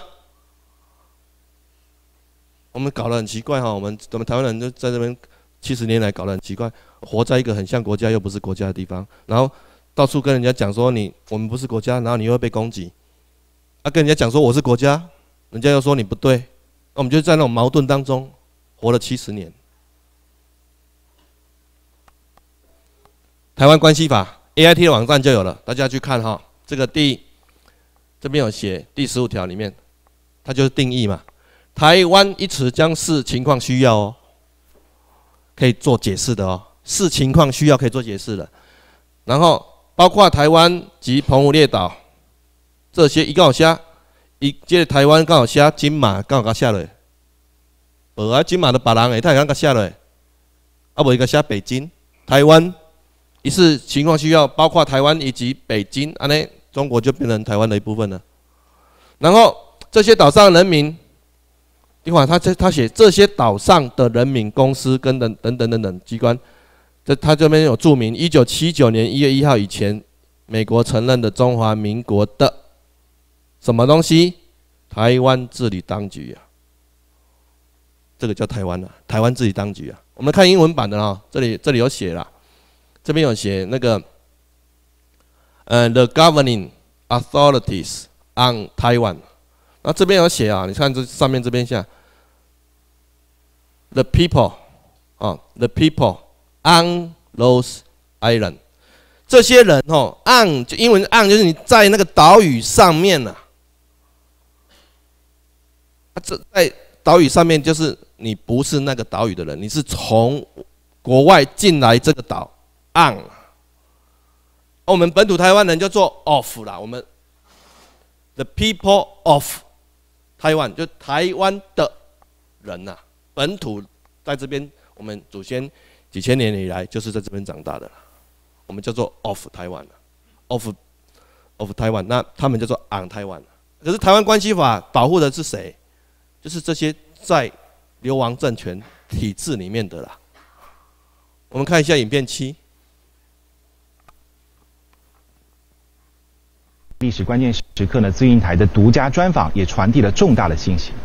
我们搞得很奇怪哈，我们台湾人就在这边70年来搞得很奇怪，活在一个很像国家又不是国家的地方，然后到处跟人家讲说我们不是国家，然后你又会被攻击，跟人家讲说我是国家，人家又说你不对，那我们就在那种矛盾当中活了70年。台湾关系法 AIT 的网站就有了，大家去看哈，这个这边有写第15条里面，它就是定义嘛。台湾一词将视情况需要哦，可以做解释的哦，视情况需要可以做解释的。然后包括台湾及澎湖列岛这些，一刚好写，这个台湾刚好写金马刚好甲写落，无啊金马的别人的，他会刚甲写落，无伊甲写北京、台湾，一视情况需要，包括台湾以及北京，安尼中国就变成台湾的一部分了。然后这些岛上人民。你看他写这些岛上的人民、公司跟等等机关，他这边有注明1979年1月1号以前，美国承认的中华民国的什么东西？台湾治理当局啊，这个叫台湾啊，台湾治理当局啊。我们看英文版的啊，这里有写啦，这边有写那个the governing authorities on Taiwan。那这边有写啊，你看这上面这边下 ，the people ，the people on those island， 这些人on 就英文 on 就是你在那个岛屿上面呐，这在岛屿上面就是你不是那个岛屿的人，你是从国外进来这个岛 on， 我们本土台湾人就做 of 啦，我们 the people of。台湾就台湾的人呐，本土在这边，我们祖先几千年以来就是在这边长大的啦，我们叫做 of 台湾 of 台湾，那他们叫做 on 台湾。可是台湾关系法保护的是谁？就是这些在流亡政权体制里面的啦。我们看一下影片7。 历史关键时刻呢，资讯台的独家专访也传递了重大的信息。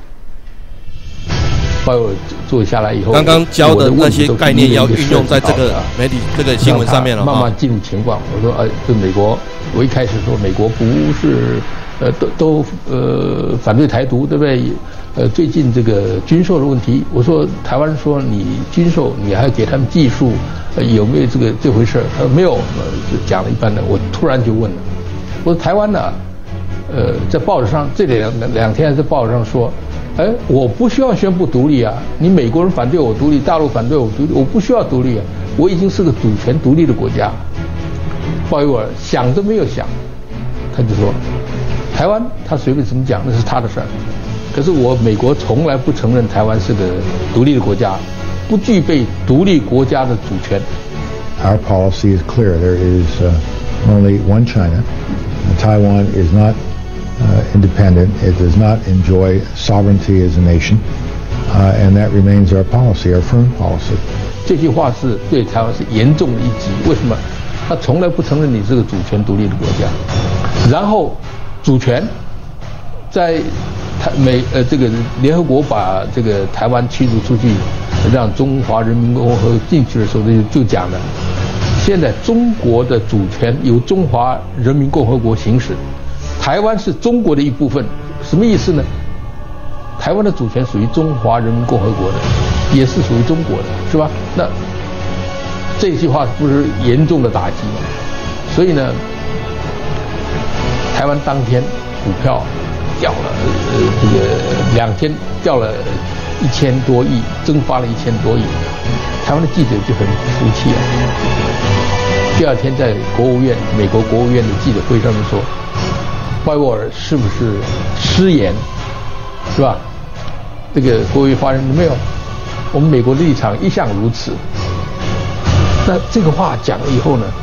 我做下来以后， 刚刚教的那些概念要运用在这个媒体、这个新闻上面了。 慢慢进入情况，我说对美国，我一开始说美国不是都反对台独，对不对？最近这个军售的问题，我说台湾说你军售，你还给他们技术，有没有这回事？他说没有，讲了一半的。我突然就问了。我说台湾呢，在报纸上这两天在报纸上说，我不需要宣布独立啊，你美国人反对我独立，大陆反对我独立，我不需要独立啊，我已经是个主权独立的国家。鲍威尔想都没有想，他就说，台湾他随便怎么讲那是他的事儿，可是美国从来不承认台湾是个独立的国家，不具备独立国家的主权。 Our policy is clear. There is only one China. Taiwan is not independent. It does not enjoy sovereignty as a nation, and that remains our policy, our firm policy. 这句话是对台湾是严重的一击。为什么？他从来不承认你是个主权独立的国家，然后主权在这个联合国把这个台湾驱逐出去，让中华人民共和国进去的时候就讲了。现在中国的主权由中华人民共和国行使，台湾是中国的一部分，什么意思呢？ 台湾的主权属于中华人民共和国的，也是属于中国的，是吧？那这句话不是严重的打击吗？所以呢，台湾当天股票掉了，这个2天掉了1000多亿，蒸发了1000多亿，台湾的记者就很服气啊。第2天在美国国务院的记者会上面说，鲍威尔是不是失言，是吧？这个国务院发言人没有，我们美国的立场一向如此。那这个话讲了以后呢，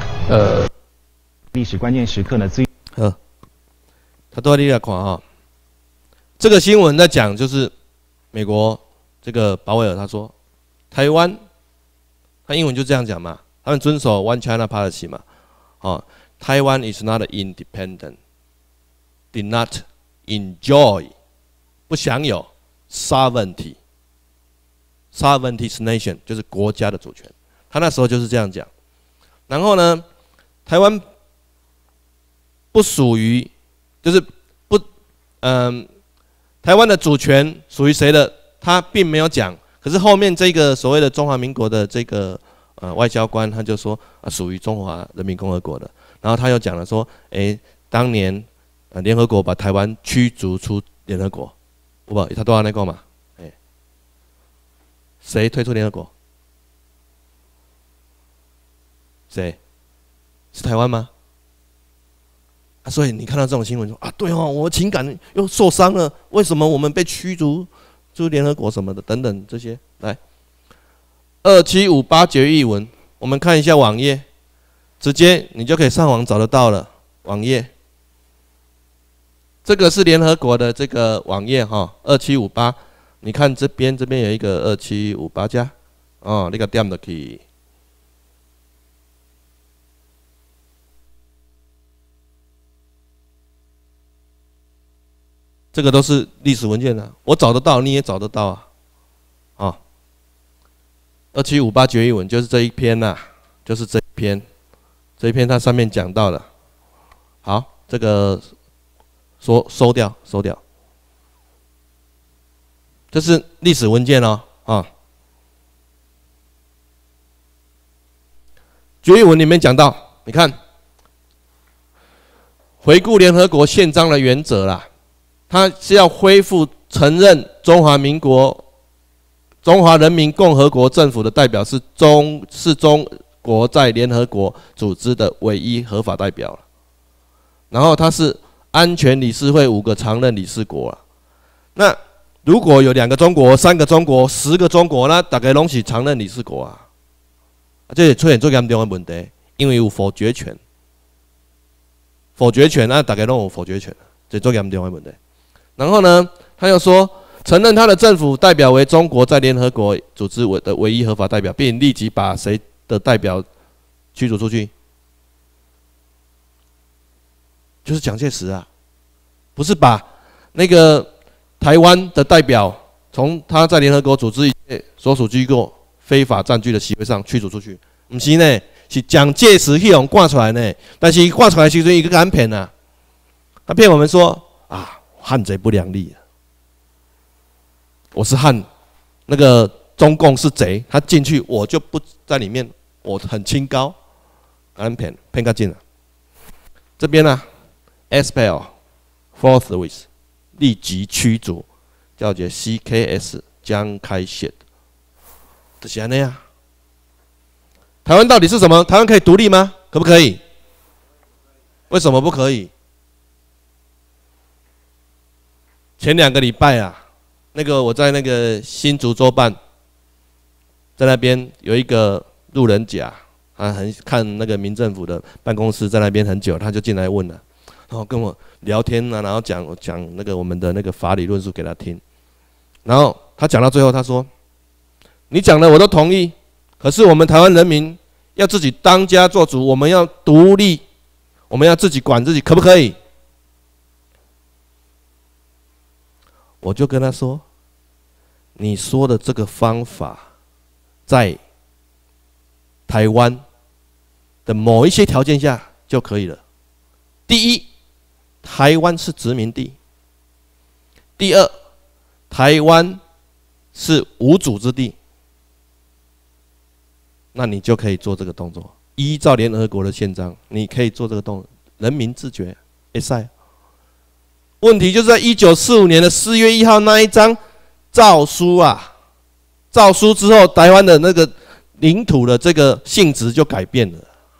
历史关键时刻呢， 他都在你来看哈，这个新闻在讲就是美国这个鲍威尔他说，台湾，他英文就这样讲嘛，他们遵守 One China Policy 嘛，Taiwan is not independent, did not enjoy， 不享有 sovereignty nation 就是国家的主权，他那时候就是这样讲。然后呢，台湾不属于，就是台湾的主权属于谁的，他并没有讲。可是后面这个所谓的中华民国的这个外交官，他就说属于中华人民共和国的。然后他又讲了说，当年联合国把台湾驱逐出联合国，有无？他都要那个嘛？谁退出联合国？谁？是台湾吗？所以你看到这种新闻说对哦，我情感又受伤了，为什么我们被驱逐出联合国什么的等等这些。来，2758决议文，我们看一下网页，直接你就可以上网找得到了。网页，这个是联合国的这个网页哈，2758。你看这边有一个2758加，那个点就可以。这个都是历史文件啊，我找得到，你也找得到啊。2758决议文就是这一篇呐，就是这一篇它上面讲到的。好，这个收掉。这是历史文件哦，决议文里面讲到，你看，回顾联合国宪章的原则啦。它是要恢复承认中华人民共和国政府的代表是中国在联合国组织的唯一合法代表了。然后它是安全理事会5个常任理事国了。那如果有2个中国、3个中国、10个中国，那大概拢是常任理事国啊。这也出现最严重的问题，因为有否决权，大概拢有否决权，这最严重的问题。然后呢，他又说，承认他的政府代表为中国在联合国组织的唯一合法代表，并立即把谁的代表驱逐出去，就是蒋介石啊，不是把那个台湾的代表从他在联合国组织所属机构非法占据的席位上驱逐出去，不是呢，是蒋介石去用挂出来呢，但是挂出来其实一个敢骗啊，他骗我们说汉贼不两立，我是汉，那个中共是贼，他进去我就不在里面，我很清高，骗个劲了。这边呢 ，expel forthwith 立即驱逐，叫做 CKS 江开宪，就是安尼啊。台湾到底是什么？台湾可以独立吗？可不可以？为什么不可以？前2个礼拜啊，那个我在那个新竹州办，在那边有一个路人甲，他很看那个民政府的办公室，在那边很久，他就进来问了，然后跟我聊天啊，然后讲那个我们的那个法理论述给他听，然后他讲到最后，他说：“你讲的我都同意，可是我们台湾人民要自己当家做主，我们要独立，我们要自己管自己，可不可以？”我就跟他说：“你说的这个方法，在台湾的某一些条件下就可以了。第一，台湾是殖民地；第二， 台湾是无主之地，那你就可以做这个动作。依照联合国的宪章，你可以做这个动作，人民自决，可以。问题就是在1945年的4月1号那一张诏书啊，诏书之后，台湾的那个领土的这个性质就改变了。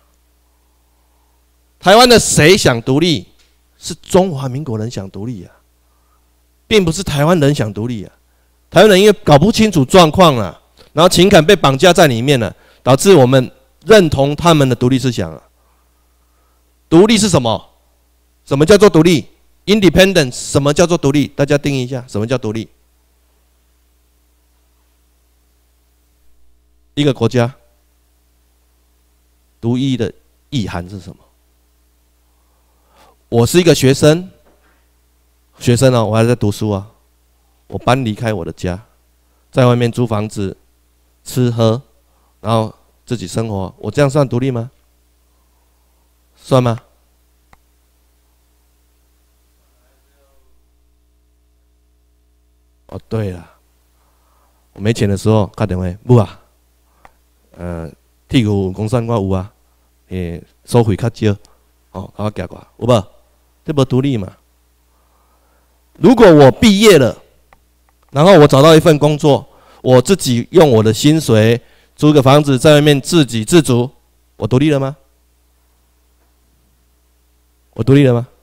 台湾的谁想独立？是中华民国人想独立啊，并不是台湾人想独立啊。台湾人因为搞不清楚状况了，然后情感被绑架在里面了，导致我们认同他们的独立思想了。独立是什么？什么叫做独立 ？Independence 什么叫做独立？大家定义一下，什么叫独立？一个国家独一的意涵是什么？我是一个学生哦，我还在读书啊，我搬离开我的家，在外面租房子、吃喝，然后自己生活，我这样算独立吗？算吗？哦，对了，我没钱的时候打电话，母啊，铁牛公山我有啊，收费较少，哦，我寄过，有无？这不独立嘛？如果我毕业了，然后我找到一份工作，我自己用我的薪水租个房子，在外面自给自足，我独立了吗？我独立了吗？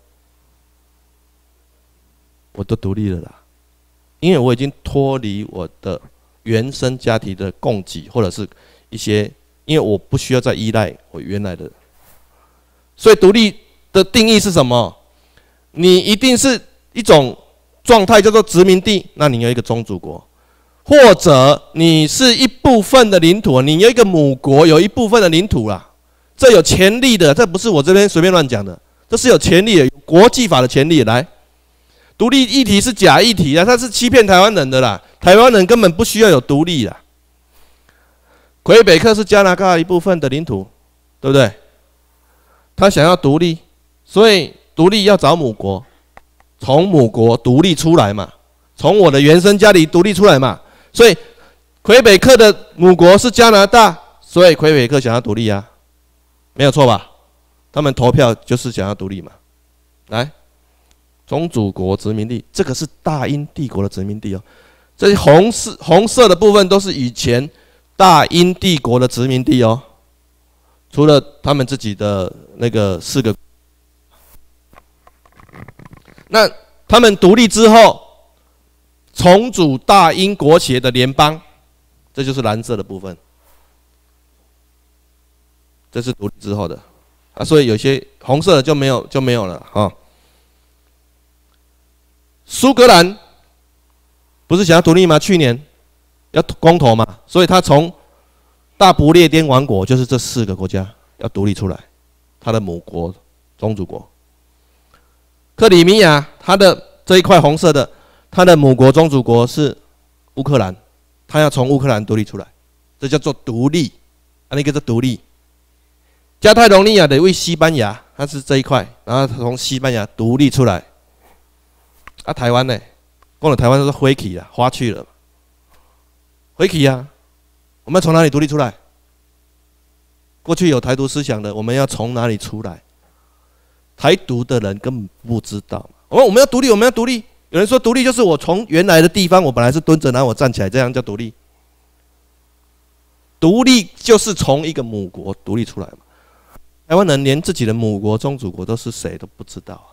我都独立了啦，因为我已经脱离我的原生家庭的供给，或者是一些，因为我不需要再依赖我原来的，所以独立的定义是什么？你一定是一种状态叫做殖民地，那你有一个宗主国，或者你是一部分的领土，你有一个母国，有一部分的领土啦，这有潜力的，这不是我这边随便乱讲的，这是有潜力的，有国际法的潜力。来，独立议题是假议题啊，它是欺骗台湾人的啦，台湾人根本不需要有独立啦。魁北克是加拿大一部分的领土，对不对？他想要独立，所以独立要找母国，从母国独立出来嘛，从我的原生家里独立出来嘛。所以魁北克的母国是加拿大，所以魁北克想要独立啊，没有错吧？他们投票就是想要独立嘛。来，宗主国殖民地，这个是大英帝国的殖民地哦。这些红色的部分都是以前大英帝国的殖民地哦，除了他们自己的那个4个。那他们独立之后，重组大英国协的联邦，这就是蓝色的部分，这是独立之后的啊，所以有些红色的就没有了啊。苏格兰不是想要独立吗？去年要公投嘛，所以他从大不列颠王国，就是这4个国家要独立出来，他的母国、宗主国。克里米亚，它的这一块红色的，它的母国、宗主国是乌克兰，它要从乌克兰独立出来，这叫做独立，那个叫独立。加泰隆尼亚的为西班牙，它是这一块，然后从西班牙独立出来。啊，台湾呢？光了台湾都是灰起了，花去了，灰起啊！我们要从哪里独立出来？过去有台独思想的，我们要从哪里出来？台独的人根本不知道。我们要独立，我们要独立。有人说独立就是我从原来的地方，我本来是蹲着，然后我站起来，这样叫独立。独立就是从一个母国独立出来嘛。台湾人连自己的母国、宗主国都是谁都不知道啊。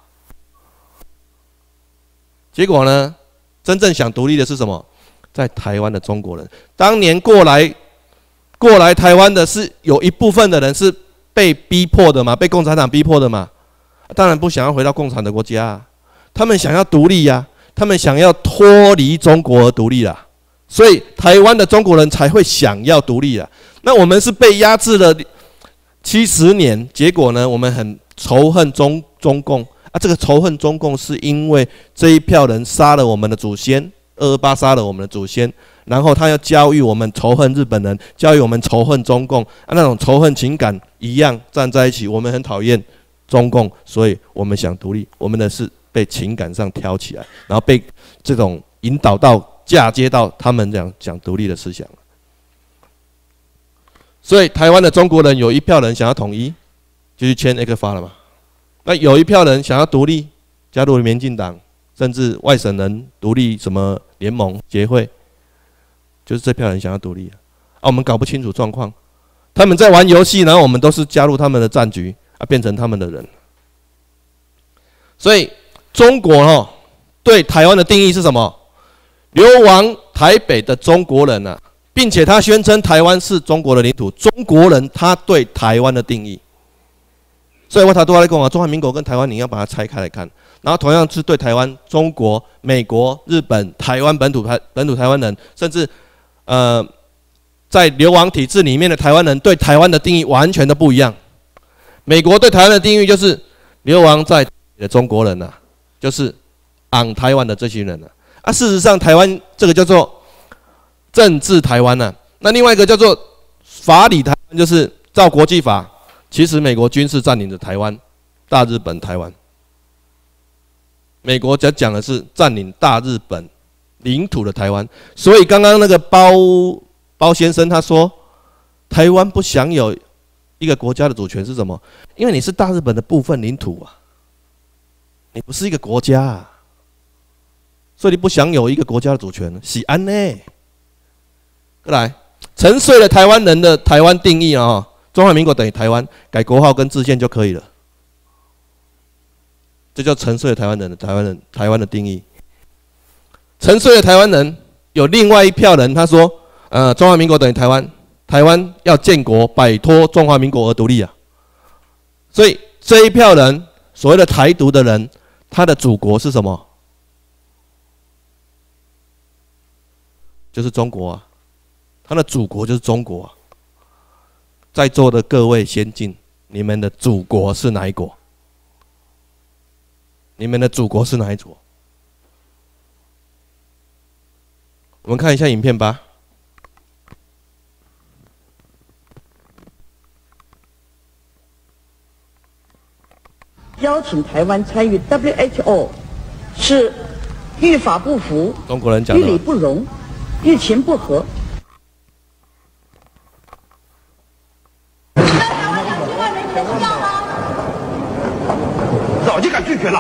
结果呢，真正想独立的是什么？在台湾的中国人，当年过来台湾的是有一部分的人是被逼迫的嘛，被共产党逼迫的嘛。当然不想要回到共产的国家啊，他们想要独立啊，他们想要脱离中国而独立啦，所以台湾的中国人才会想要独立啊。那我们是被压制了70年，结果呢，我们很仇恨中共啊。这个仇恨中共是因为这一票人杀了我们的祖先，228杀了我们的祖先，然后他要教育我们仇恨日本人，教育我们仇恨中共啊，那种仇恨情感一样站在一起，我们很讨厌中共，所以我们想独立，我们的是被情感上挑起来，然后被这种引导到嫁接到他们讲独立的思想。所以台湾的中国人有一票人想要统一，就去签 ECFA 了嘛。那有一票人想要独立，加入民进党，甚至外省人独立什么联盟协会，就是这票人想要独立我们搞不清楚状况，他们在玩游戏，然后我们都是加入他们的战局变成他们的人。所以中国对台湾的定义是什么？流亡台北的中国人并且他宣称台湾是中国的领土，中国人他对台湾的定义。所以我都在讲中华民国跟台湾你要把它拆开来看，然后同样是对台湾、中国、美国、日本、台湾本土台湾人，甚至在流亡体制里面的台湾人对台湾的定义完全都不一样。美国对台湾的定义就是流亡在的中国人就是台湾的这群人事实上台湾这个叫做政治台湾那另外一个叫做法理台湾，就是照国际法，其实美国军事占领的台湾、大日本、台湾。美国讲的是占领大日本领土的台湾，所以刚刚那个包先生他说，台湾不享有一个国家的主权是什么？因为你是大日本的部分领土你不是一个国家所以你不享有一个国家的主权，是安呢？来，沉睡了台湾人的台湾定义中华民国等于台湾，改国号跟制宪就可以了。这叫沉睡了台湾人的台湾的定义。沉睡了台湾人有另外一票人，他说，中华民国等于台湾，台湾要建国，摆脱中华民国而独立所以这一票人，所谓的台独的人，他的祖国是什么？就是中国他的祖国就是中国在座的各位先进，你们的祖国是哪一国？你们的祖国是哪一国？我们看一下影片吧。 邀请台湾参与 WHO 是欲法不符， 中国人讲的， 于理不容，于情不合。 早就敢拒绝了。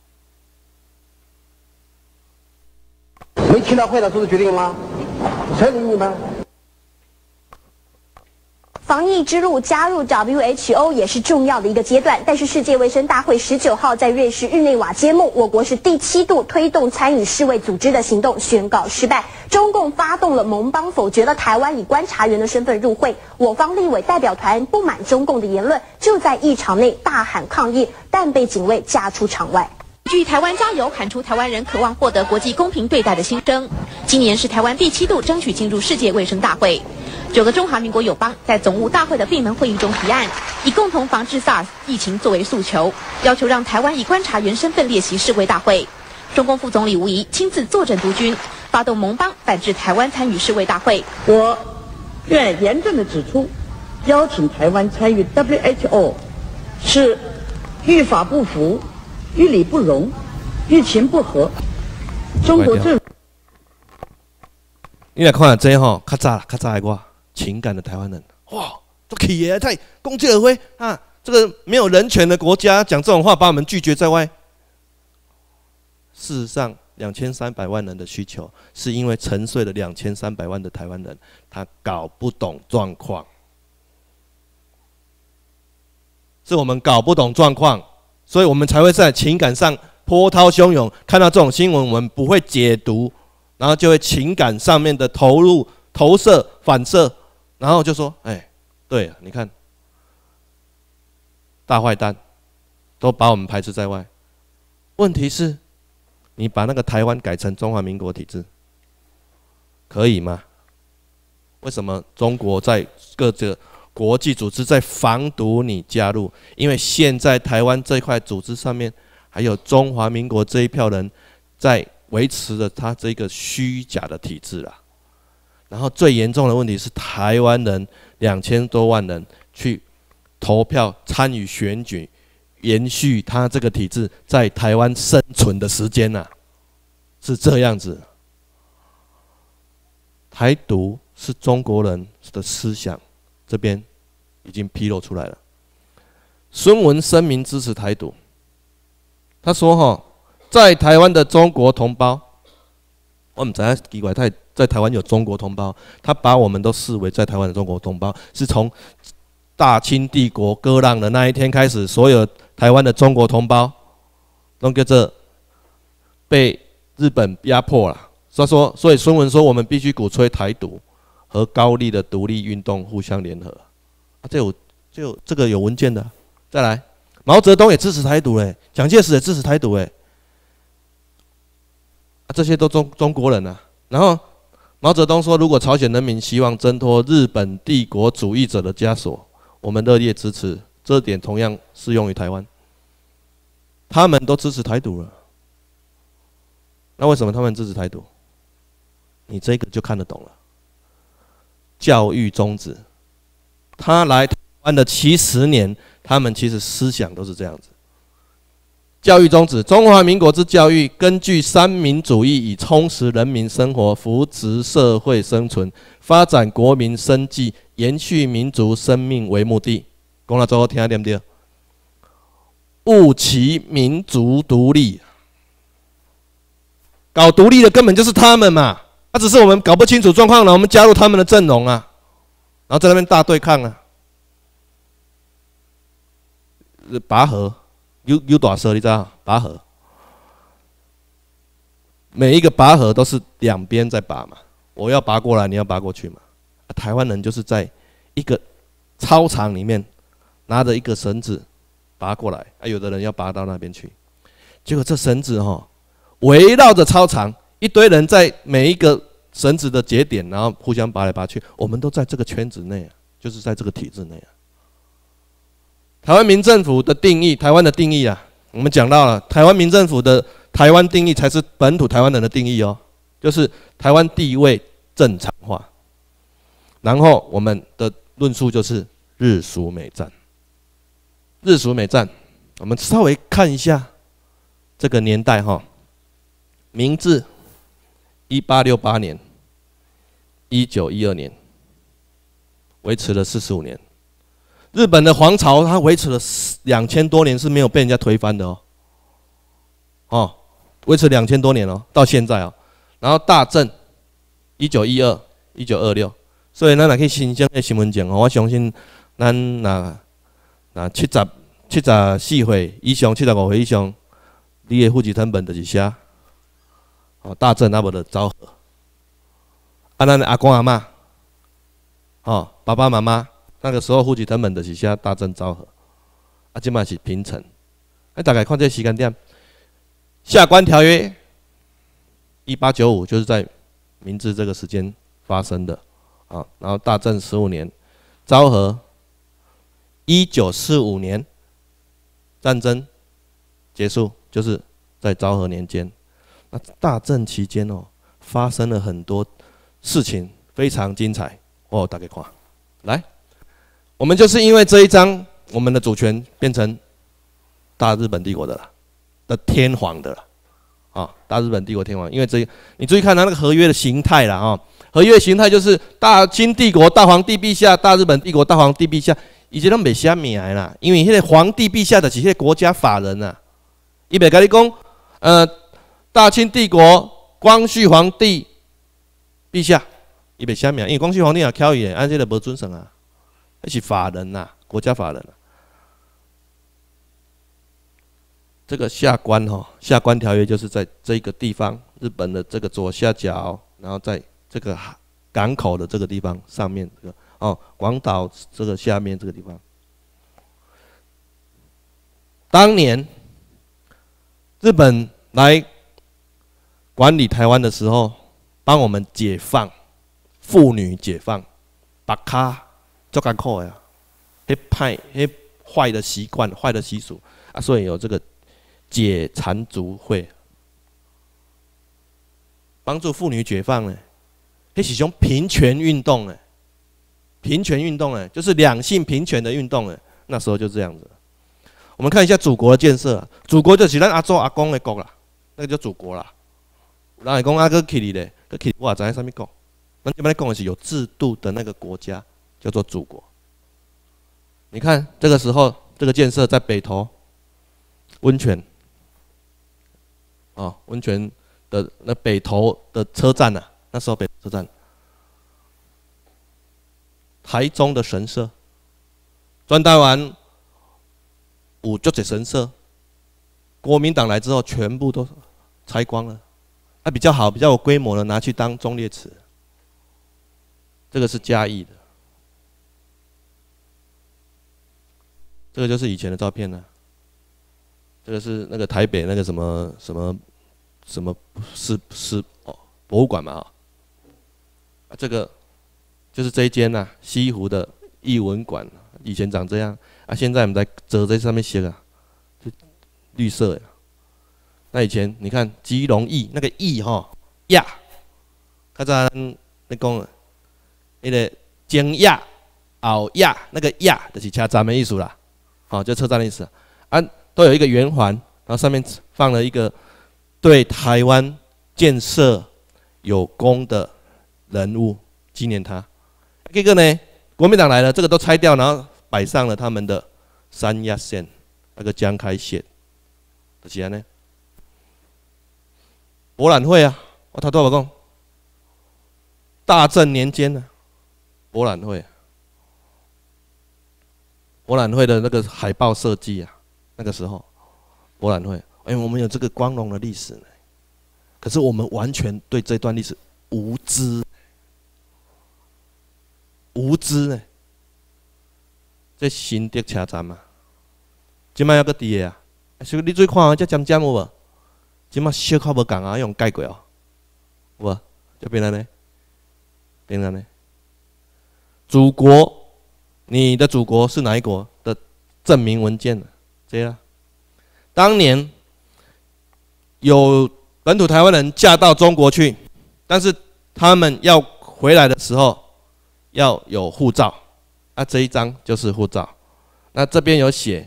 没听到会长做的决定吗？谁理你们？ 防疫之路加入 WHO 也是重要的一个阶段，但是世界卫生大会19号在瑞士日内瓦揭幕，我国是第7度推动参与世卫组织的行动宣告失败。中共发动了盟邦，否决了台湾以观察员的身份入会，我方立委代表团不满中共的言论，就在议场内大喊抗议，但被警卫架出场外。据台湾加油喊出台湾人渴望获得国际公平对待的心声。今年是台湾第7度争取进入世界卫生大会。9个中华民国友邦在总务大会的闭门会议中提案，以共同防治 SARS 疫情作为诉求，要求让台湾以观察员身份列席世卫大会。中共副总理吴怡亲自坐镇督军，发动盟邦反制台湾参与世卫大会。 我愿严正地指出，邀请台湾参与 WHO 是欲法不符，于理不容，于情不合。中国政府， 你来看下这较早的我情感的台湾人，哇，都气耶！太攻击了会这个没有人权的国家讲这种话，把我们拒绝在外。事实上，2300万人的需求，是因为沉睡了2300万的台湾人，他搞不懂状况，是我们搞不懂状况，所以我们才会在情感上波涛汹涌。看到这种新闻，我们不会解读，然后就会情感上面的投入、投射、反射，然后就说：“哎，对啊，你看，大坏蛋都把我们排斥在外。”问题是，你把那个台湾改成中华民国体制，可以吗？为什么中国在各个国际组织在防堵你加入？因为现在台湾这块组织上面还有中华民国这一票人在维持着他这个虚假的体制啦。然后最严重的问题是，台湾人2000多万人去投票参与选举，延续他这个体制在台湾生存的时间是这样子。 台独是中国人的思想，这边已经披露出来了。孙文声明支持台独，他说在台湾的中国同胞，我们知奇怪，在台湾有中国同胞，他把我们都视为在台湾的中国同胞，是从大清帝国割让的那一天开始，所有台湾的中国同胞都跟着被日本压迫了。所以孙文说，我们必须鼓吹台独和高丽的独立运动互相联合。这个有文件的。再来，毛泽东也支持台独嘞，蒋介石也支持台独哎，这些都中国人啊。然后毛泽东说，如果朝鲜人民希望挣脱日本帝国主义者的枷锁，我们热烈支持。这点同样适用于台湾，他们都支持台独了。那为什么他们支持台独？你这个就看得懂了。教育宗旨，他来台湾的70年，他们其实思想都是这样子。教育宗旨：中华民国之教育，根据三民主义，以充实人民生活、扶植社会生存、发展国民生计、延续民族生命为目的。讲了之后，听对不对？务其民族独立，搞独立的根本就是他们嘛。只是我们搞不清楚状况了，我们加入他们的阵容啊，然后在那边大对抗啊。拔河有大蛇，你知道？拔河，每一个拔河都是两边在拔嘛，我要拔过来，你要拔过去嘛。台湾人就是在一个操场里面拿着一个绳子拔过来，有的人要拔到那边去，结果这绳子围绕着操场。一堆人在每一个绳子的节点，然后互相拔来拔去，我们都在这个圈子内就是在这个体制内台湾民政府的定义，台湾的定义我们讲到了，台湾民政府的台湾定义才是本土台湾人的定义就是台湾地位正常化。然后我们的论述就是日苏美战。日苏美战，我们稍微看一下这个年代明治1868年、1912年，维持了45年。日本的皇朝它维持了2000多年是没有被人家推翻的维持2000多年到现在然后大正1912、1926，所以咱若去新增的身份证我相信咱若74岁以上、75岁以上，你的户籍成本就是写大正无就昭和。咱的阿公阿嬷爸爸妈妈那个时候户籍成本就是写大正昭和，现在是平成。大概看这个时间点，下关条约1895就是在明治这个时间发生的然后大正15年，昭和1945年战争结束，就是在昭和年间。那大正期间发生了很多事情，非常精彩大家看。来，我们就是因为这一章，我们的主权变成大日本帝国的天皇的了大日本帝国天皇。因为你注意看它那个合约的形态啦合约的形态就是大清帝国大皇帝陛下，大日本帝国大皇帝陛下，以前都没写名啦，因为那个皇帝陛下的是那个国家法人他没跟你讲大清帝国光绪皇帝陛下，他没写名，因为光绪皇帝也巧伊按这个无准绳那是法人国家法人这个下关下关条约就是在这个地方，日本的这个左下角，然后在这个港口的这个地方上面这个广岛这个下面这个地方。当年日本来管理台湾的时候，帮我们解放妇女，解放白卡足艰苦的坏的习惯、坏的习俗所以有这个解缠足会，帮助妇女解放那是种平权运动平权运动就是两性平权的运动那时候就这样子。我们看一下祖国的建设祖国就是咱阿祖阿公的国啦，那个叫祖国啦。有人会讲去去你咧，去去我也知影啥物国， 那这边讲的是有制度的那个国家，叫做祖国。你看这个时候，这个建设在北投温泉，哦，温泉的那北投的车站啊，那时候北投车站，台中的神社，专台湾有足多神社，国民党来之后全部都拆光了，比较好、比较有规模的拿去当忠烈祠。这个是嘉义的，这个就是以前的照片呢。这个是那个台北那个什么博物馆嘛啊，这个就是这一间呐，西湖的艺文馆，以前长这样啊，现在我们在折在上面写啊，就绿色的。那以前你看基隆驿那个驿哈亚，较早你讲那个前亚后亚那个亚就是车站的意思啦，好，就车站的意思啊，都有一个圆环，然后上面放了一个对台湾建设有功的人物纪念他。这个呢，国民党来了，这个都拆掉，然后摆上了他们的三压线，那个江开线，就是安尼。博览会啊，我头拄无讲，大正年间呢，博览会，博览会的那个海报设计啊，那个时候博览会，我们有这个光荣的历史呢，可是我们完全对这段历史无知。无知呢？这新竹车站嘛，即摆还阁伫个啊。所以你最看这尖尖有无？即摆小可无共啊，用改过哦，有无？就变安尼，变安尼。祖国，你的祖国是哪一国的证明文件呢？这样，当年有本土台湾人嫁到中国去，但是他们要回来的时候。要有护照，这一张就是护照。那这边有写，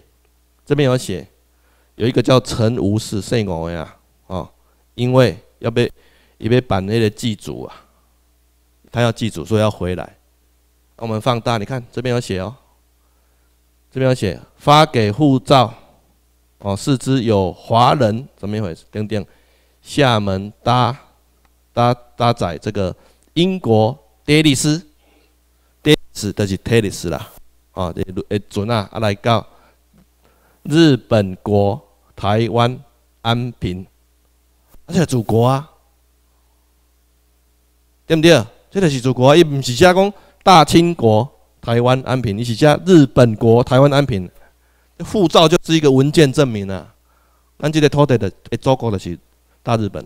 有一个叫陈吴氏姓吴的啊，哦，因为要办那个祭祖啊，他要祭祖，所以要回来。我们放大，你看这边有写哦，这边有写发给护照，哦，四肢有华人怎么一回事？等等，厦门搭载这个英国戴利斯。就是泰利斯啦，哦，会准啊，来到日本国台湾安平，这是祖国啊，对不对？这就是祖国啊，伊唔是写讲大清国台湾安平，伊是写日本国台湾安平。护照就是一个文件证明啊，咱这个土地的祖国就是大日本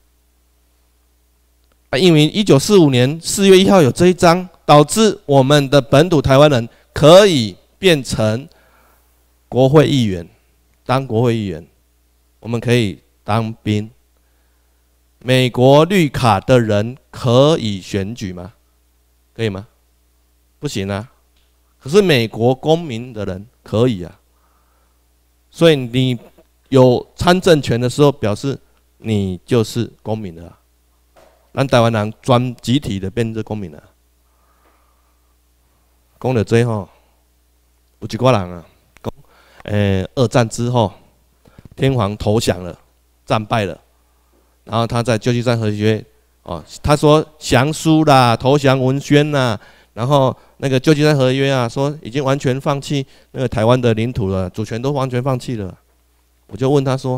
啊。因为1945年4月1号有这一章。导致我们的本土台湾人可以变成国会议员，当国会议员，我们可以当兵。美国绿卡的人可以选举吗？可以吗？不行啊。可是美国公民的人可以啊。所以你有参政权的时候，表示你就是公民了啊。咱台湾人专集体的变成公民了。讲到这吼，有一寡人啊，讲，二战之后，天皇投降了，战败了，然后他在旧金山和约，哦，他说降书啦，投降文宣啦，然后那个旧金山和约啊，说已经完全放弃那个台湾的领土了，主权都完全放弃了。我就问他说，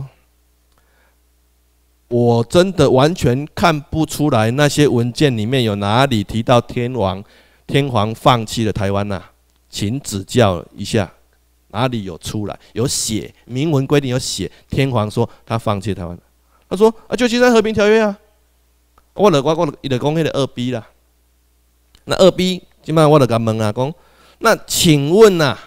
我真的完全看不出来那些文件里面有哪里提到天皇放弃了台湾呐，请指教一下，哪里有出来？有写明文规定有写，天皇说他放弃台湾。他说啊，旧金山和平条约啊，我就讲迄个2B 啦。那2B，今摆我就甲问啊，讲那请问呐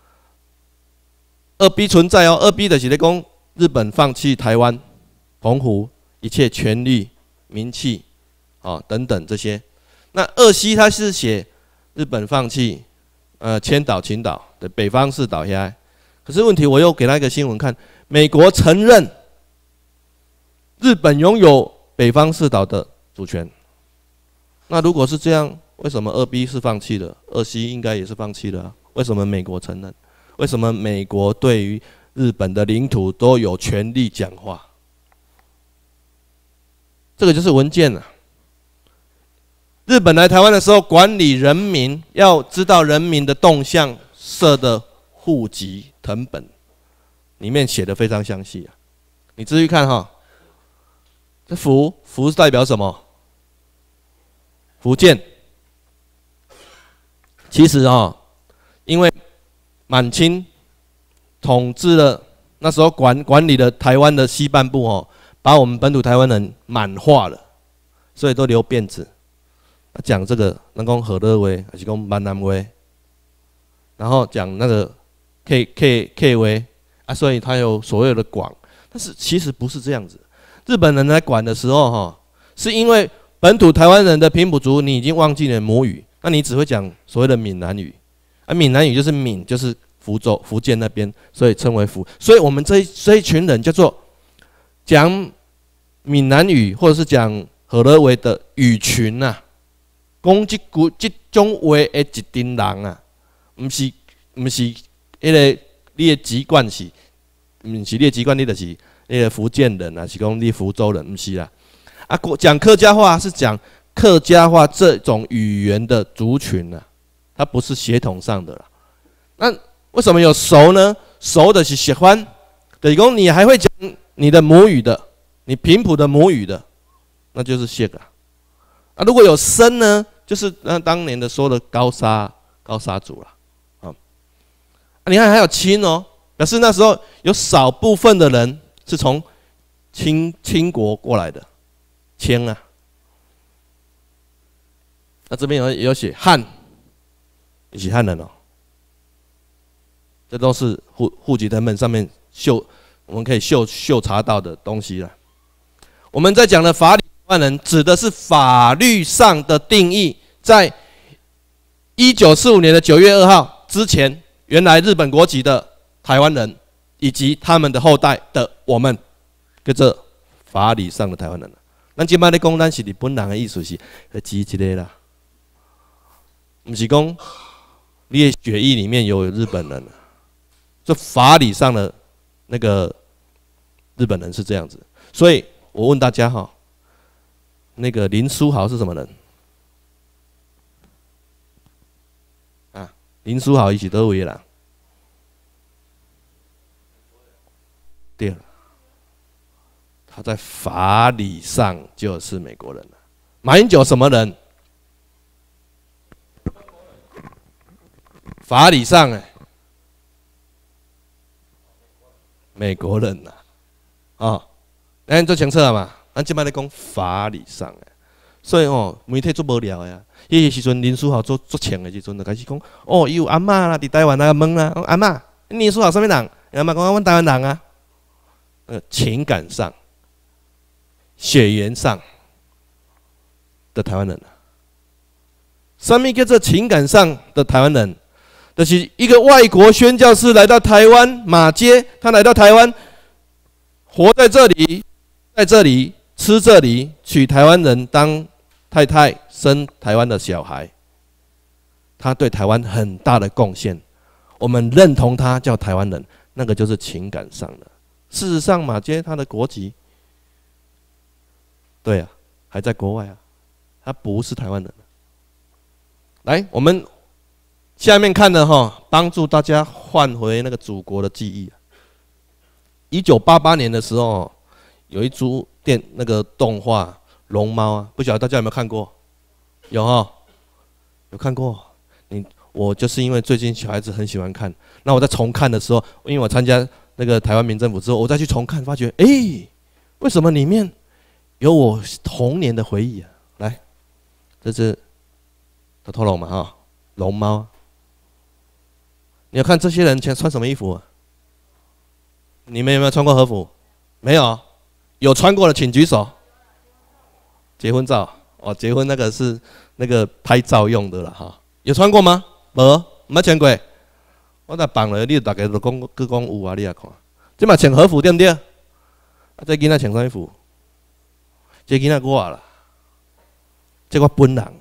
，2B 存在哦，2B 就是咧讲日本放弃台湾、澎湖一切权利、名气，哦等等这些。那2C 它是写日本放弃千岛、群岛的北方四岛遐，可是问题我又给他一个新闻看，美国承认日本拥有北方四岛的主权， 那如果是这样，为什么2B 是放弃的，2C 应该也是放弃的啊？为什么美国承认？为什么美国对于日本的领土都有权利讲话？这个就是文件啊。日本来台湾的时候，管理人民，要知道人民的动向，设的户籍誊本，里面写的非常详细啊。你仔细看哈，这福是代表什么？福建。其实因为满清统治了，那时候管理了台湾的西半部把我们本土台湾人满化了，所以都留辫子。讲这个，人讲河洛话还是讲闽南话，然后讲那个 K 话啊，所以他有所有的广，但是其实不是这样子。日本人来管的时候是因为本土台湾人的平埔族你已经忘记了母语，那你只会讲所谓的闽南语，啊，闽南语就是闽，就是福建那边，所以称为福。所以我们这一群人叫做讲闽南语或者是讲河洛话的语群啊。讲这种话的一群人啊，不是迄个你的籍贯是，不是你的籍贯，你就是那个福建人啊，是讲你福州人，不是啦。啊，讲客家话是讲客家话这种语言的族群啊，它不是血统上的啦。那为什么有熟呢？熟的是喜欢，就是讲你还会讲你的母语的，你平埔的母语的，那就是谢啊。啊，如果有生呢？就是当年的说的高沙族啦，啊，你看还有清表示那时候有少部分的人是从清国过来的，清啊。那这边有写汉，也是汉人这都是户籍誊本上面我们可以嗅查到的东西啦。我们在讲的法理台湾人指的是法律上的定义，在1945年的9月2号之前，原来日本国籍的台湾人以及他们的后代的我们，叫做法理上的台湾人。咱今摆咧讲，咱是日本人的意思是指一个啦，不是讲你的血液里面有日本人，这法理上的那个日本人是这样子。所以我问大家那个林书豪是什么人？啊，林书豪伊是倒位的人？对了，他在法理上就是美国人了。马英九什么人？法理上美国人呐，咱做清楚了嘛？咱即摆咧讲法理上所以媒体做无聊呀。迄个时阵林书豪做强的时阵，就开始讲伊有阿嬷啦，伫台湾那个问啦，阿嬷，林书豪啥物人？阿嬷讲阮台湾人啊。情感上、血缘上的台湾人什么叫做情感上的台湾人？就是一个外国宣教士来到台湾马街，他来到台湾，活在这里，在这里吃这里，娶台湾人当太太，生台湾的小孩，他对台湾很大的贡献，我们认同他叫台湾人，那个就是情感上的。事实上，马街他的国籍，对啊，还在国外啊，他不是台湾人。来，我们下面看的帮助大家换回那个祖国的记忆。1988年的时候，有一出那个动画《龙猫》啊，不晓得大家有没有看过？有有看过。我就是因为最近小孩子很喜欢看，那我在重看的时候，因为我参加那个台湾民政府之后，我再去重看，发觉为什么里面有我童年的回忆啊？来，这是头头龙嘛龙猫。你要看这些人穿什么衣服啊？你们有没有穿过和服？没有，有穿过的请举手。结婚照结婚那个是那个拍照用的啦有穿过吗？没穿过。我若放了，你大家都讲有啊，你也看。这嘛穿和服对不对？这囡仔穿啥衣服？这囡仔我啦， 这我本人，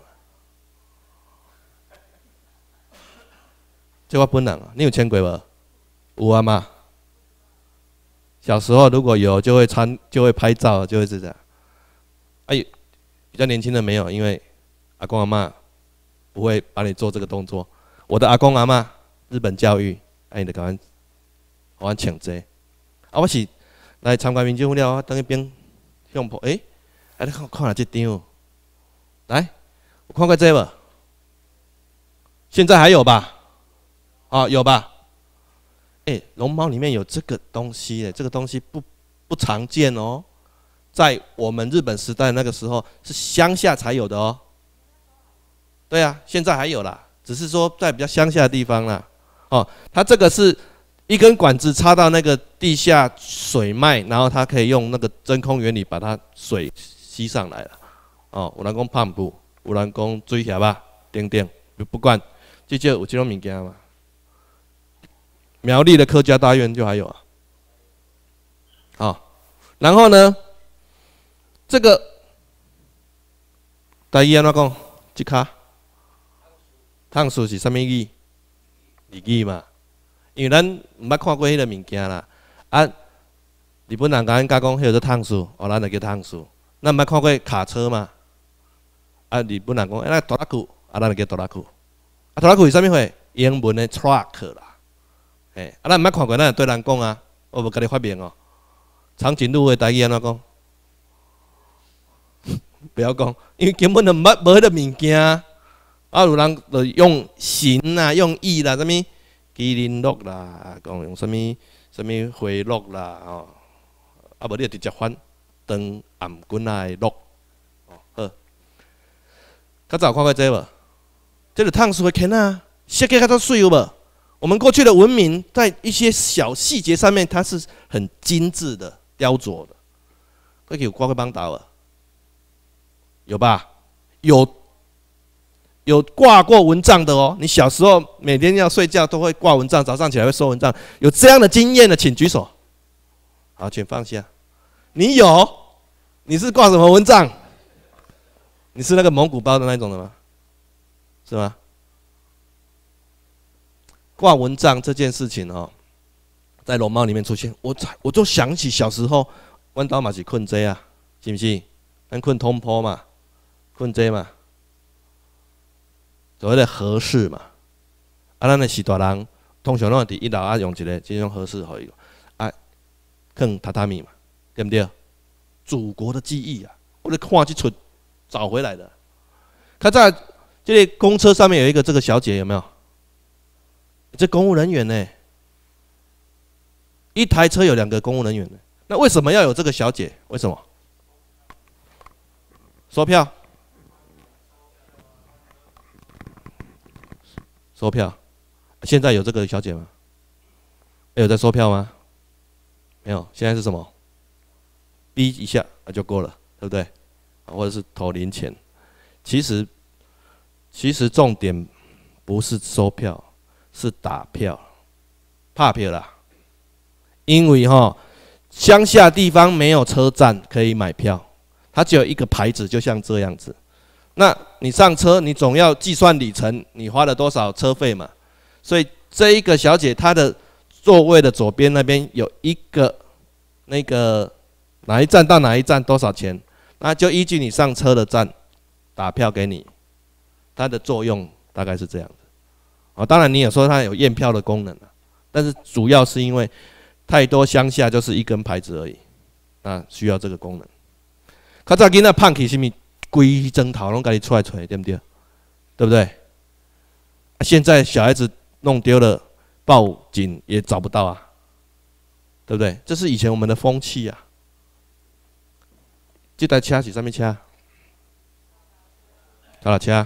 这我本人啊，你有签过无？有啊嘛。小时候如果有就会拍照，就会是这样。哎，比较年轻的没有，因为阿公阿嬷不会把你做这个动作。我的阿公阿嬷日本教育，哎，你就甲阮请这。啊，我是来参观民政府了，我等一边向坡，哎，你看下这张，来，有看过这无？现在还有吧？啊，有吧？哎，龙猫里面有这个东西，这个东西不常见哦，在我们日本时代那个时候是乡下才有的哦。对啊，现在还有啦，只是说在比较乡下的地方啦。哦，它这个是一根管子插到那个地下水脉，然后它可以用那个真空原理把它水吸上来了。哦，有人讲胖布，有人讲水下吧，等等，不管，这就有这种物件嘛。苗栗的客家大院就还有啊。好，然后呢，这个台语安怎讲？这卡烫树是啥物语？日语嘛。因为咱毋捌看过迄个物件啦。啊，日本人甲咱讲，迄个做烫树，哦，咱就叫烫树。咱毋捌看过卡车嘛。啊，日本人讲，那拖拉库，啊，咱就叫拖拉库。啊，拖拉库是啥物货？英文的 truck 啦。哎，啊，咱毋捌看过，咱就对人讲啊，我无甲你发明哦。长颈鹿的台语安怎讲？不要讲，因为根本就无迄个物件。啊，有人就用形啦，用意啦，啥物麒麟鹿啦，讲用啥物花鹿啦，哦，啊无你就直接翻当颔棍仔的鹿，哦好。较早看过这无？这个烫树的坑啊，设计较多水有无？我们过去的文明在一些小细节上面，它是很精致的雕琢的。过去有挂过帮倒啊？有吧？有挂过蚊帐的哦。你小时候每天要睡觉都会挂蚊帐，早上起来会收蚊帐，有这样的经验的请举手。好，请放下。你有？你是挂什么蚊帐？你是那个蒙古包的那种的吗？是吗？挂蚊帐这件事情哦，在龙猫里面出现，我就想起小时候，阮兜嘛是困这啊，是不是？咱困通坡嘛，困这嘛，所谓的和室嘛。啊，咱的是大人，通常拢伫一楼啊用一个这种和室可以，啊，放榻榻米嘛，对不对？祖国的记忆啊，我咧看这出找回来的。看在这个公车上面有一个这个小姐，有没有？这公务人员呢？一台车有2个公务人员呢，那为什么要有这个小姐？为什么？收票，收票。现在有这个小姐吗？有在收票吗？没有，现在是什么？逼一下就过了，对不对？或者是投零钱。其实重点不是收票。是打票，拍票啦。因为乡下地方没有车站可以买票，它只有一个牌子，就像这样子。那你上车，你总要计算里程，你花了多少车费嘛？所以这一个小姐她的座位的左边那边有一个那个哪一站到哪一站多少钱，那就依据你上车的站打票给你。它的作用大概是这样子。哦，当然你也说它有验票的功能啊，但是主要是因为太多乡下就是一根牌子而已，那需要这个功能。较早囡仔胖起什么规整头拢家己出来吹，对不对？对不对？啊，现在小孩子弄丢了，报警也找不到啊，对不对？这是以前我们的风气啊。这台车是什么车？脚踏车。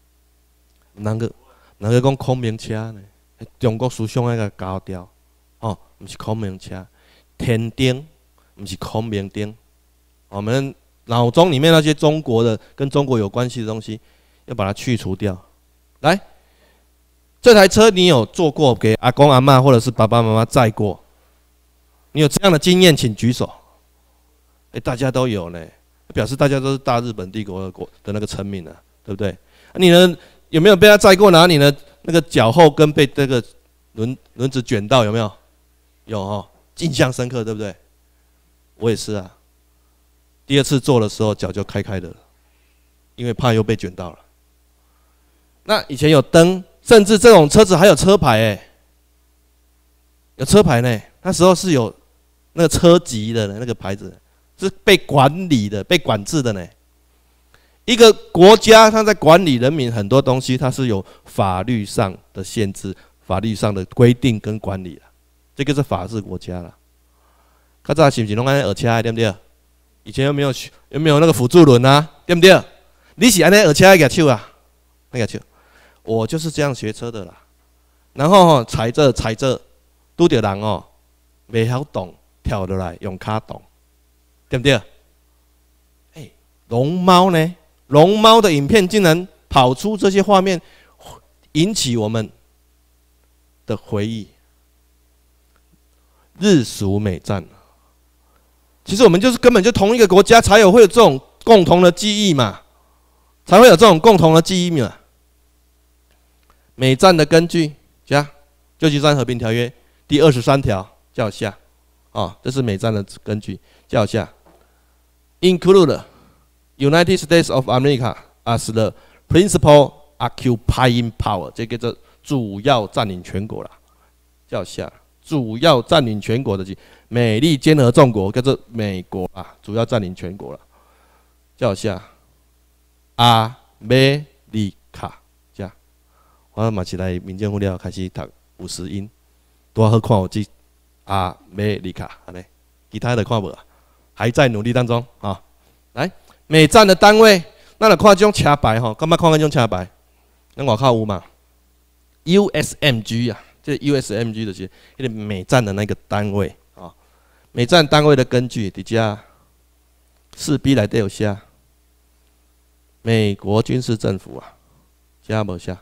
人个讲孔明车呢？中国思想那个高调，哦，不是孔明车，天丁，不是孔明丁。我们脑中里面那些中国的跟中国有关系的东西，要把它去除掉。来，这台车你有坐过，给阿公阿嬷或者是爸爸妈妈载过？你有这样的经验，请举手。大家都有呢。 表示大家都是大日本帝国的那个臣民啊，对不对？你呢有没有被他载过哪里呢？那个脚后跟被这个轮子卷到有没有？有哦，印象深刻，对不对？我也是啊。第二次坐的时候脚就开的了，因为怕又被卷到了。那以前有灯，甚至这种车子还有车牌哎，有车牌呢。那时候是有那个车籍的那个牌子，是被管理的、被管制的呢。一个国家它在管理人民很多东西，它是有法律上的限制、法律上的规定跟管理的。这个是法治国家啦。较早是不是拢安尼学车对不对？以前有没有那个辅助轮啊？对不对？你是安尼学车那个手啊？那个手，我就是这样学车的啦。然后踩着拄着人哦，袂晓动，跳落来用脚动，对不对？哎，龙猫呢？龙猫的影片竟然跑出这些画面，引起我们的回忆。日苏美战。其实我们就是根本就同一个国家，才会有这种共同的记忆嘛，才会有这种共同的记忆嘛。美战的根据，加《旧金山和平条约》第23条叫下，这是美战的根据，叫下 ，include United States of America as the principal occupying power， 这个叫主要占领全国啦，叫下。主要占领全国的美利坚合众国，叫做美国啊，主要占领全国了。叫下阿美利卡，这样。我嘛是来民政府了，开始读50音，多好看有这阿美利卡，安尼，其他的看无啊，还在努力当中啊。来，美战的单位，咱来看这种车牌吼，干嘛看这种车牌？咱外口有嘛 ？USMG 啊。这 USMG 就是一个美战的那个单位啊，美战单位的根据底下4B 内底有写，美国军事政府啊，加无写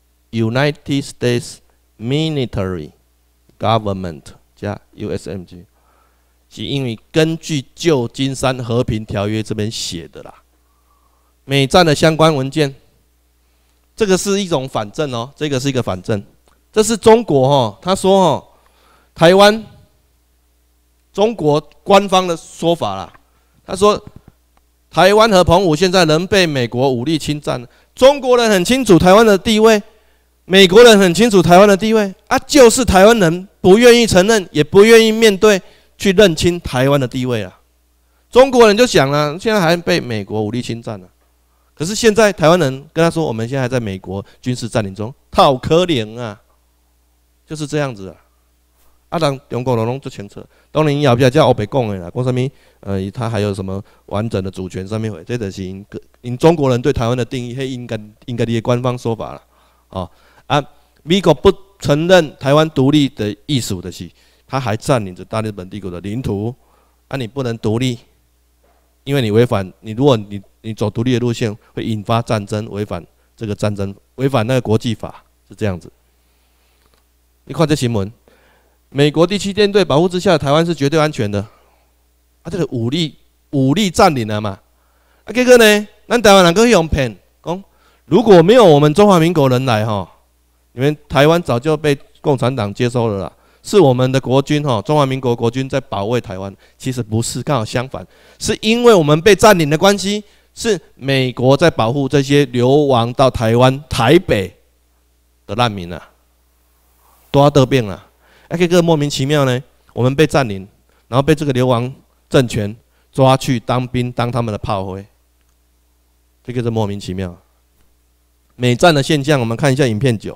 United States Military Government 加 USMG， 是因为根据旧金山和平条约这边写的啦，美战的相关文件，这个是一种反证哦，这个是一个反证。这是中国他说台湾中国官方的说法啦。他说台湾和澎湖现在仍被美国武力侵占，中国人很清楚台湾的地位，美国人很清楚台湾的地位啊，就是台湾人不愿意承认，也不愿意面对去认清台湾的地位啊。中国人就想了，现在还被美国武力侵占了。可是现在台湾人跟他说，我们现在还在美国军事占领中，他好可怜啊。就是这样子啊！人中国人拢做清楚，当然后壁才黑白讲的啦，讲什么他还有什么完整的主权上面会，这就是因中国人对台湾的定义，迄应该的官方说法啦。美国不承认台湾独立的意思的是，他还占领着大日本帝国的领土，你不能独立，因为你违反如果你走独立的路线，会引发战争，违反这个战争，违反那个国际法，是这样子。你看这新闻，美国第7舰队保护之下，台湾是绝对安全的。这个武力占领了嘛？结果呢，咱台湾人搁用骗，讲如果没有我们中华民国人来你们台湾早就被共产党接收了啦。是我们的国军中华民国国军在保卫台湾。其实不是，刚好相反，是因为我们被占领的关系，是美国在保护这些流亡到台湾台北的难民啊。都要得病了，这个莫名其妙呢。我们被占领，然后被这个流亡政权抓去当兵，当他们的炮灰，这个是莫名其妙。美战的现象，我们看一下影片9。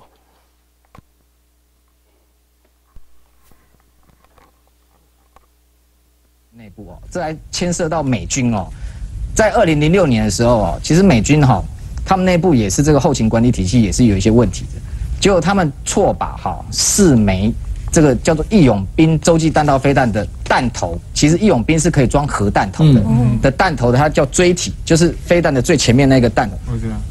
内部这还牵涉到美军在2006年的时候其实美军他们内部也是这个后勤管理体系也是有一些问题的。结果他们错把4枚这个叫做义勇兵洲际弹道飞弹的弹头，其实义勇兵是可以装核弹头的，的弹头的它叫锥体，就是飞弹的最前面那个弹头。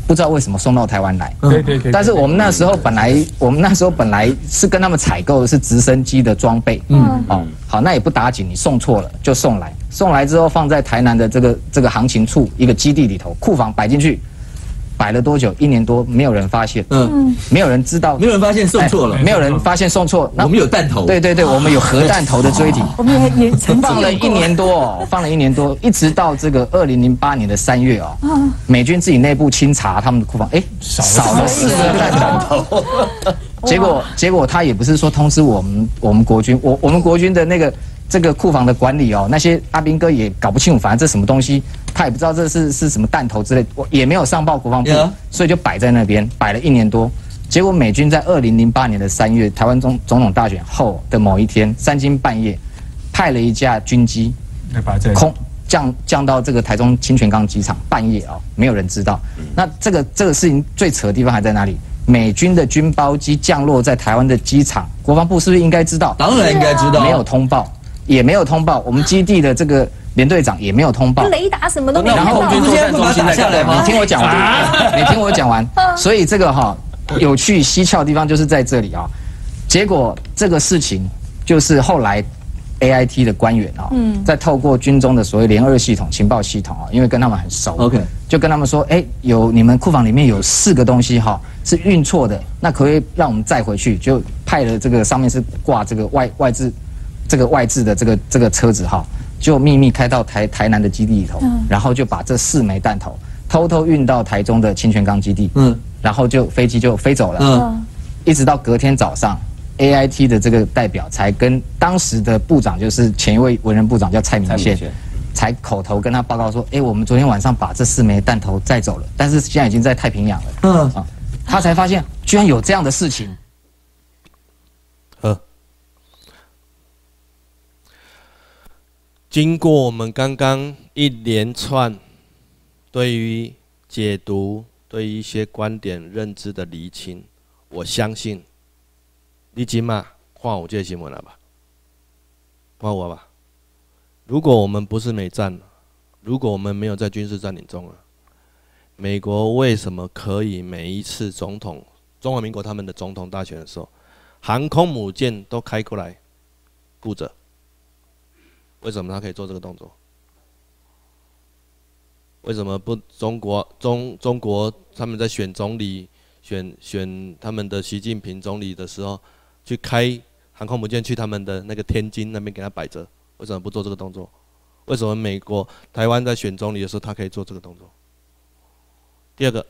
不知道为什么送到台湾来。 对。 但是我们那时候本来是跟他们采购的是直升机的装备。好，那也不打紧，你送错了就送来，送来之后放在台南的这个航勤处一个基地里头，库房摆进去。摆了多久1年多，没有人发现，没有人知道， 没有人发现送错了， 没有人发现送错。 我们有弹头， 对，我们有核弹头的锥体， 我们也曾放了1年多，放了1年多，一直到这个2008年的3月美军自己内部清查他们的库房，少了4个弹头。结果他也不是说通知我们国军，我们国军的那个这个库房的管理那些阿兵哥也搞不清楚，反正这什么东西，他也不知道这是什么弹头之类，我也没有上报国防部，所以就摆在那边，摆了1年多。结果美军在2008年的3月，台湾总统大选后的某一天3更半夜，派了一架军机空降到这个台中清泉岗机场，半夜没有人知道。那这个事情最扯的地方还在哪里？美军的军包机降落在台湾的机场，国防部是不是应该知道？ 当然应该知道， 没有通报。也没有通报，我们基地的这个连队长也没有通报， 雷达什么都没有。 然后空军作战中心下来吗？你听我讲完，所以这个有趣蹊跷的地方就是在这里结果这个事情就是后来 AIT 的官员在透过军中的所谓联2系统情报系统因为跟他们很熟 ，OK， 就跟他们说，有你们库房里面有4个东西是运错的，那可不可以让我们载回去？就派了这个上面是挂这个外置的这个车子就秘密开到台南的基地里头，然后就把这4枚弹头偷偷运到台中的清泉岗基地，然后飞机就飞走了，一直到隔天早上 ，AIT 的这个代表才跟当时的部长，就是前一位文人部长叫蔡明宪，才口头跟他报告说，我们昨天晚上把这4枚弹头载走了，但是现在已经在太平洋了，他才发现居然有这样的事情。 经过我们刚刚一连串对于解读、对于一些观点认知的厘清，我相信你今嘛看我这个新闻了吧？看我吧。如果我们不是美战，如果我们没有在军事占领中美国为什么可以每一次中华民国他们的总统大选的时候，航空母舰都开过来顾着？为什么他可以做这个动作？为什么不中国他们在选总理、选他们的习近平总理的时候，去开航空母舰去他们的那个天津那边给他摆着？为什么不做这个动作？为什么台湾在选总理的时候，他可以做这个动作？第二个，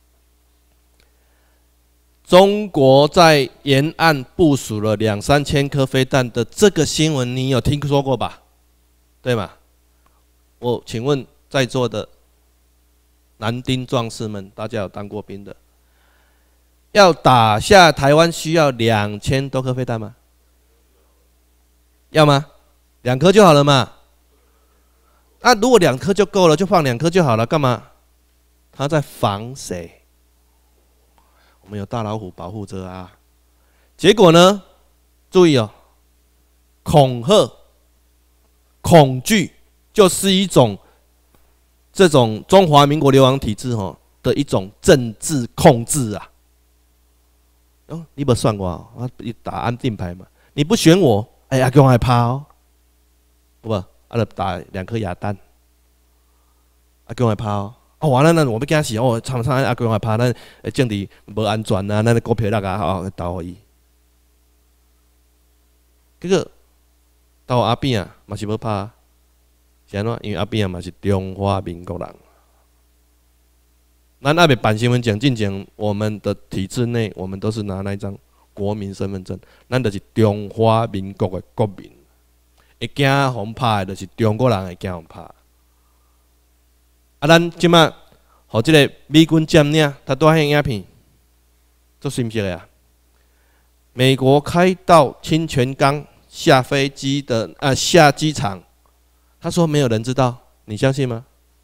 中国在沿岸部署了2-3千颗飞弹的这个新闻，你有听说过吧？对吗？我请问在座的男丁壮士们，大家有当过兵的，要打下台湾需要2000多颗飞弹吗？要吗？2颗就好了嘛。如果2颗就够了，就放2颗就好了，干嘛？他在防谁？我们有大老虎保护着啊。结果呢？注意恐吓。恐惧就是一种这种中华民国流亡体制的一种政治控制啊！你不算我打安定牌嘛？你不选我，阿公还怕不？打2颗哑弹，阿公还怕完了那我们跟他死常常阿公还怕，咱政治不安全啊，咱股票投互伊，结果。到阿扁嘛是要拍，是安怎？因为阿扁嘛是中华民国人。咱还没办身份证，进前我们的体制内，我们都是拿那一张国民身份证，咱就是中华民国的国民。会惊互拍的，就是中国人会惊互拍。咱即马，互即个美军占领，他带迄影片，足新鲜的美国开到清泉岗。下飞机的下机场，他说没有人知道，你相信吗？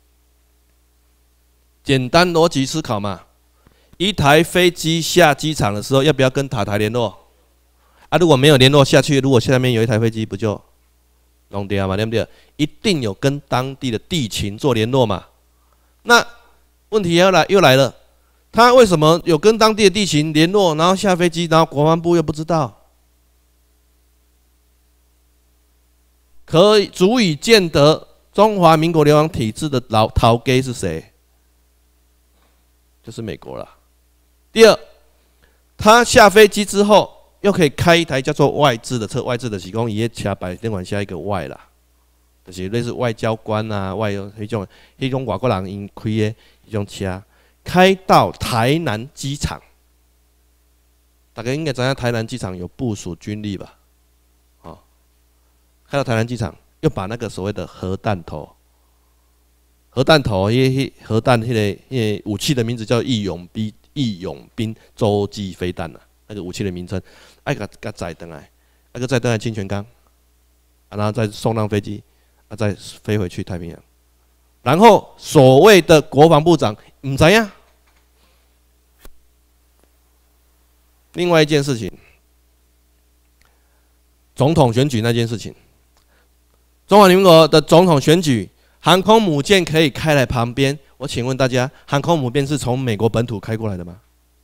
简单逻辑思考嘛，一台飞机下机场的时候，要不要跟塔台联络？如果没有联络下去，如果下面有一台飞机，不就弄掉嘛，对不对？一定有跟当地的地勤做联络嘛。那问题又来了， 他为什么有跟当地的地勤联络，然后下飞机，然后国防部又不知道？可以足以见得中华民国流亡体制的老头家是谁？就是美国了。第二，他下飞机之后又可以开一台叫做外资的车，外资的是讲伊个车牌顶管下一个外啦，就是类似外交官啊、外迄种外国人因开的迄种车，开到台南机场。大家应该知道台南机场有部署军力吧？开到台南机场，又把那个所谓的核弹头，核弹迄个武器的名字叫义勇兵洲际飞弹那个武器的名称，爱给载登来，那个载登来清泉岗，然后再送上飞机，再飞回去太平洋。然后所谓的国防部长唔知呀。另外一件事情，总统选举那件事情。中华民国的总统选举，航空母舰可以开来旁边。我请问大家，航空母舰是从美国本土开过来的吗？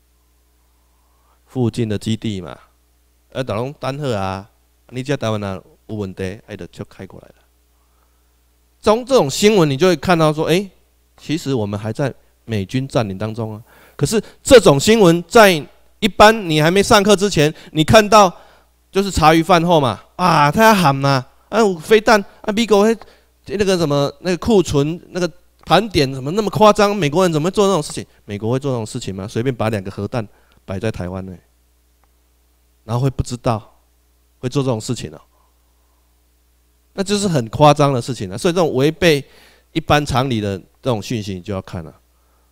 附近的基地嘛，大拢等好啊，你这台湾人有问题，就开过来了。从这种新闻，你就会看到说，其实我们还在美军占领当中啊。可是这种新闻在一般你还没上课之前，你看到就是茶余饭后嘛，他要喊嘛。有飞弹美国那个什么那个库存那个盘点怎么那么夸张？美国人怎么会做这种事情？美国会做这种事情吗？随便把2个核弹摆在台湾呢，然后会不知道会做这种事情那就是很夸张的事情所以这种违背一般常理的这种讯息，你就要看了。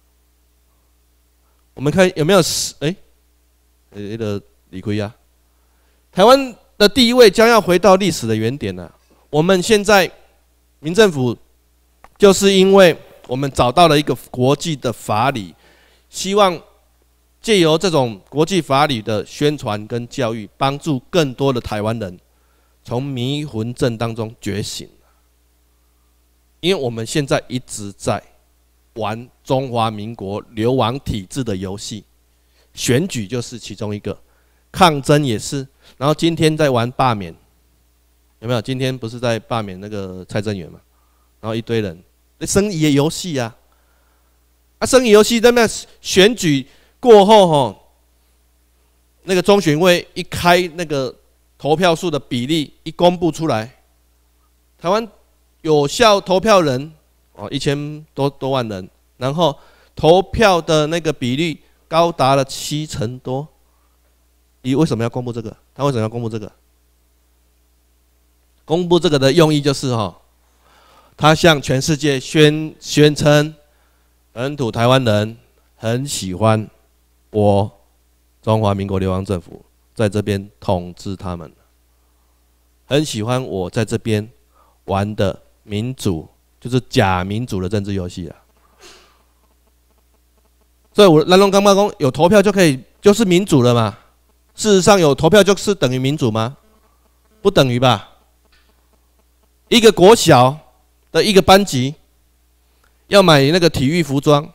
我们看有没有那个李逵啊，台湾的地位将要回到历史的原点了。我们现在民政府就是因为我们找到了一个国际的法理，希望借由这种国际法理的宣传跟教育，帮助更多的台湾人从迷魂阵当中觉醒。因为我们现在一直在玩中华民国流亡体制的游戏，选举就是其中一个，抗争也是。然后今天在玩罢免，有没有？今天不是在罢免那个蔡正元嘛？然后一堆人，生意的游戏啊，生意游戏在那选举过后那个中选会一开那个投票数的比例一公布出来，台湾有效投票人1000多万人，然后投票的那个比例高达了70%多。你为什么要公布这个？他为什么要公布这个？公布这个的用意就是他向全世界宣称，本土台湾人很喜欢我中华民国流亡政府在这边统治他们，很喜欢我在这边玩的民主，就是假民主的政治游戏啊。所以咱拢感觉讲有投票就可以就是民主了嘛？事实上，有投票就是等于民主吗？不等于吧。一个国小的一个班级要买那个体育服装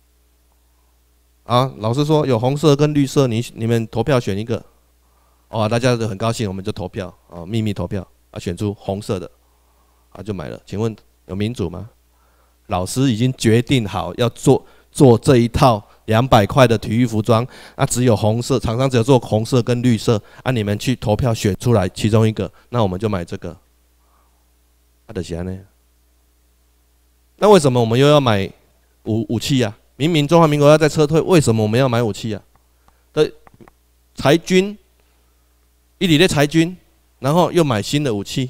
老师说有红色跟绿色，你们投票选一个大家都很高兴，我们就投票秘密投票选出红色的就买了。请问有民主吗？老师已经决定好要做这一套200块的体育服装只有红色，厂商只有做红色跟绿色你们去投票选出来其中一个，那我们就买这个就是这样。那为什么我们又要买武器啊？明明中华民国要在撤退，为什么我们要买武器啊？裁军一直在裁军，然后又买新的武器，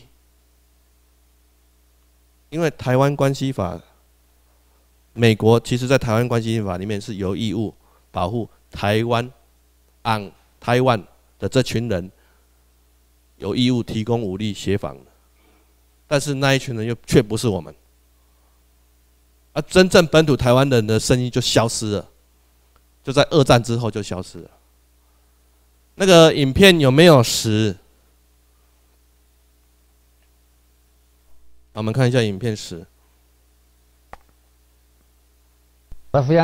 因为台湾关系法。美国其实在台湾关系法里面是有义务保护台湾的这群人，有义务提供武力协防的，但是那一群人却不是我们，真正本土台湾人的声音就消失了，就在2战之后就消失了。那个影片有没有10？我们看一下影片10。 我非常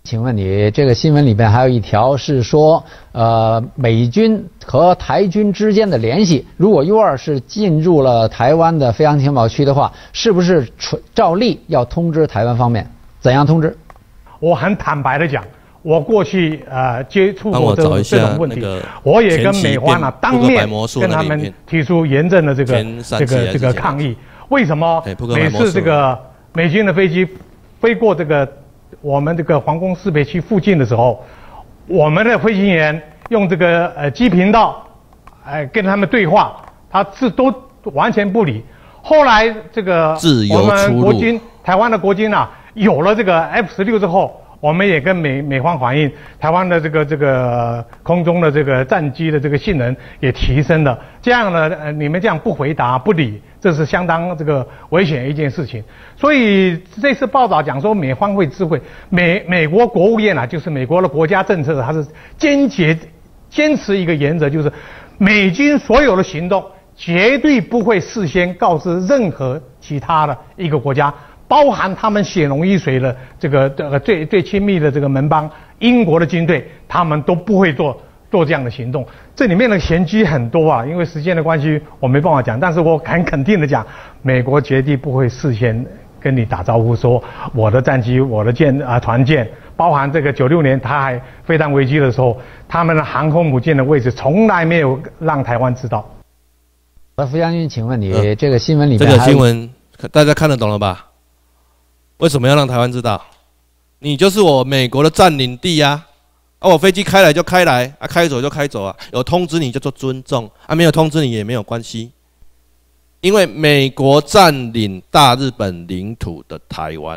请问你这个新闻里边还有一条是说，美军和台军之间的联系，如果 U2是进入了台湾的飞航情报区的话，是不是照例要通知台湾方面？怎样通知？ 我很坦白的讲，我过去接触过这种问题，我也跟美方当面跟他们提出严正的这个抗议。为什么每次这个美军的飞机飞过这个我们这个皇宫识别区附近的时候，我们的飞行员用这个机频道跟他们对话，他是都完全不理。后来这个我们国军台湾的国军有了这个 F-16之后，我们也跟美方反映，台湾的这个空中的这个战机的这个性能也提升了。这样呢，你们这样不回答不理，这是相当这个危险的一件事情。所以这次报道讲说美方会知会，美国国务院就是美国的国家政策，它是坚持一个原则，就是美军所有的行动绝对不会事先告知任何其他的一个国家。包含他们血浓于水的这个最亲密的这个盟邦英国的军队，他们都不会做这样的行动。这里面的玄机很多因为时间的关系我没办法讲，但是我很肯定的讲，美国绝对不会事先跟你打招呼说我的战机、我的船舰，包含这个96年台海飞弹危机的时候，他们的航空母舰的位置从来没有让台湾知道。 傅将军，请问你这个新闻里面这个新闻大家看得懂了吧？为什么要让台湾知道？你就是我美国的占领地啊！我飞机开来就开来，开走就开走啊！有通知你就做尊重，没有通知你也没有关系。因为美国占领大日本领土的台湾，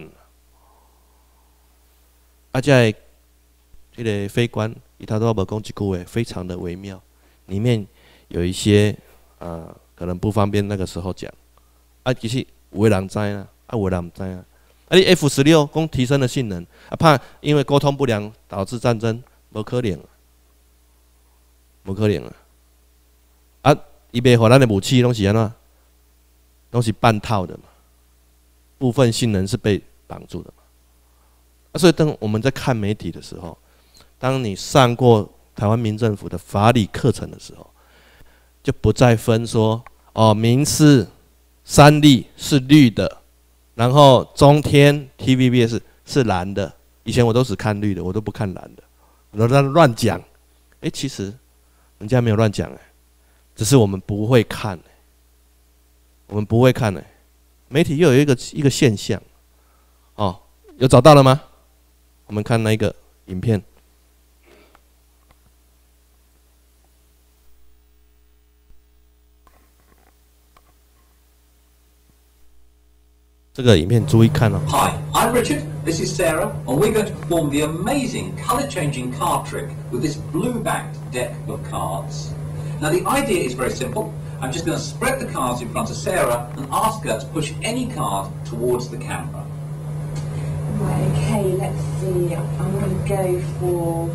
这个飞官他都没讲一句话，非常的微妙，里面有一些可能不方便那个时候讲。其实有的人知啦，有的人不知啊。你 F-16讲提升了性能，怕因为沟通不良导致战争，无可能，无可能啊！伊卖互咱的武器拢是安怎？拢是半套的嘛，部分性能是被绑住的嘛。所以当我们在看媒体的时候，当你上过台湾民政府的法理课程的时候，就不再分说民事三立是绿的。然后中天 TVBS 是蓝的，以前我都只看绿的，我都不看蓝的，我都乱讲。其实人家没有乱讲只是我们不会看我们不会看媒体又有一个现象有找到了吗？我们看那一个影片。这个影片注意看 Hi, I'm Richard. This is Sarah, and we're going to perform the amazing color-changing card trick with this blue-backed deck of cards. Now the idea is very simple. I'm just going to spread the cards in front of Sarah and ask her to push any card towards the camera. Right, okay, let's see. I'm going to go for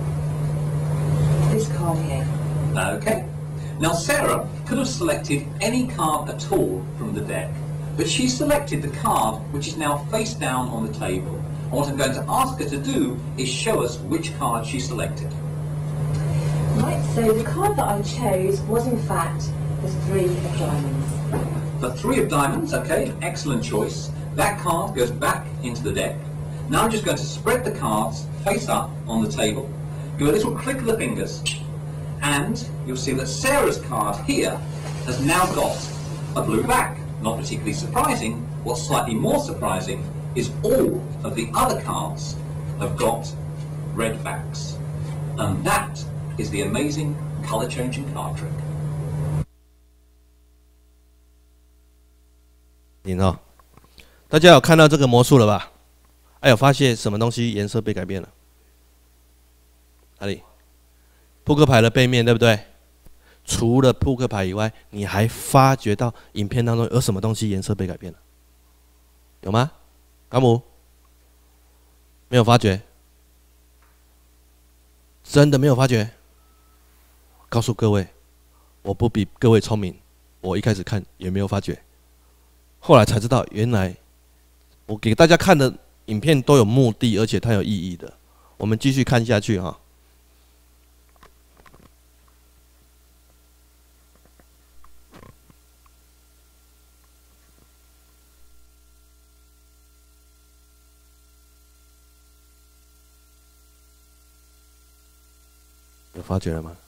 this card here. Okay. Now Sarah could have selected any card at all from the deck. But she selected the card which is now face down on the table. And what I'm going to ask her to do is show us which card she selected. Right, so the card that I chose was in fact the 3 of diamonds. The 3 of diamonds, okay, excellent choice. That card goes back into the deck. Now I'm just going to spread the cards face up on the table. Give a little click of the fingers. And you'll see that Sarah's card here has now got a blue back. Not particularly surprising. What's slightly more surprising is all of the other cards have got red backs. And that is the amazing color-changing card trick. 大家有看到这个魔术了吧？有发现什么东西颜色被改变了？哪里？扑克牌的背面，对不对？除了扑克牌以外，你还发觉到影片当中有什么东西颜色被改变了？有吗？高姆没有发觉？真的没有发觉？告诉各位，我不比各位聪明，我一开始看也没有发觉，后来才知道，原来我给大家看的影片都有目的，而且它有意义的。 我们继续看下去哈。有发觉了吗？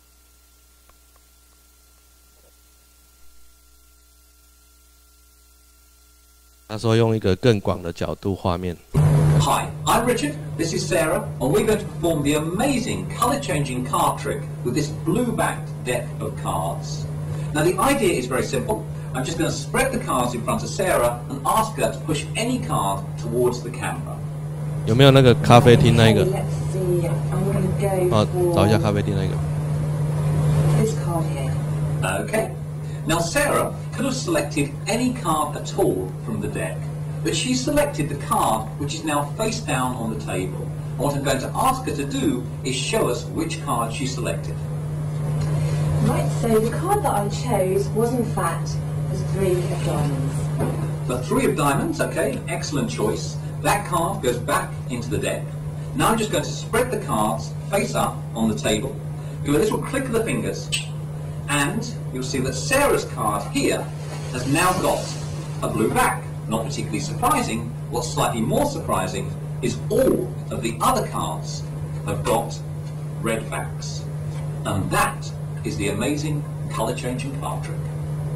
他说用一个更广的角度画面。 Hi, I'm Richard, this is Sarah, and we're going to perform the amazing colour-changing card trick with this blue-backed deck of cards. Now the idea is very simple. I'm just going to spread the cards in front of Sarah and ask her to push any card towards the camera. 有没有那个咖啡厅那一个？ Let's see, I'm going to go 好， for 找一下咖啡厅那个。 this card here. Okay. Now Sarah could have selected any card at all from the deck, but she selected the card which is now face down on the table. And what I'm going to ask her to do is show us which card she selected. Right, so the card that I chose was in fact the 3 of diamonds. The 3 of diamonds, okay, excellent choice. That card goes back into the deck. Now I'm just going to spread the cards face up on the table. Do a little click of the fingers, and you'll see that Sarah's card here has now got a blue back. Not particularly surprising. What's slightly more surprising is all of the other cards have got red backs. And that is the amazing color-changing card trick.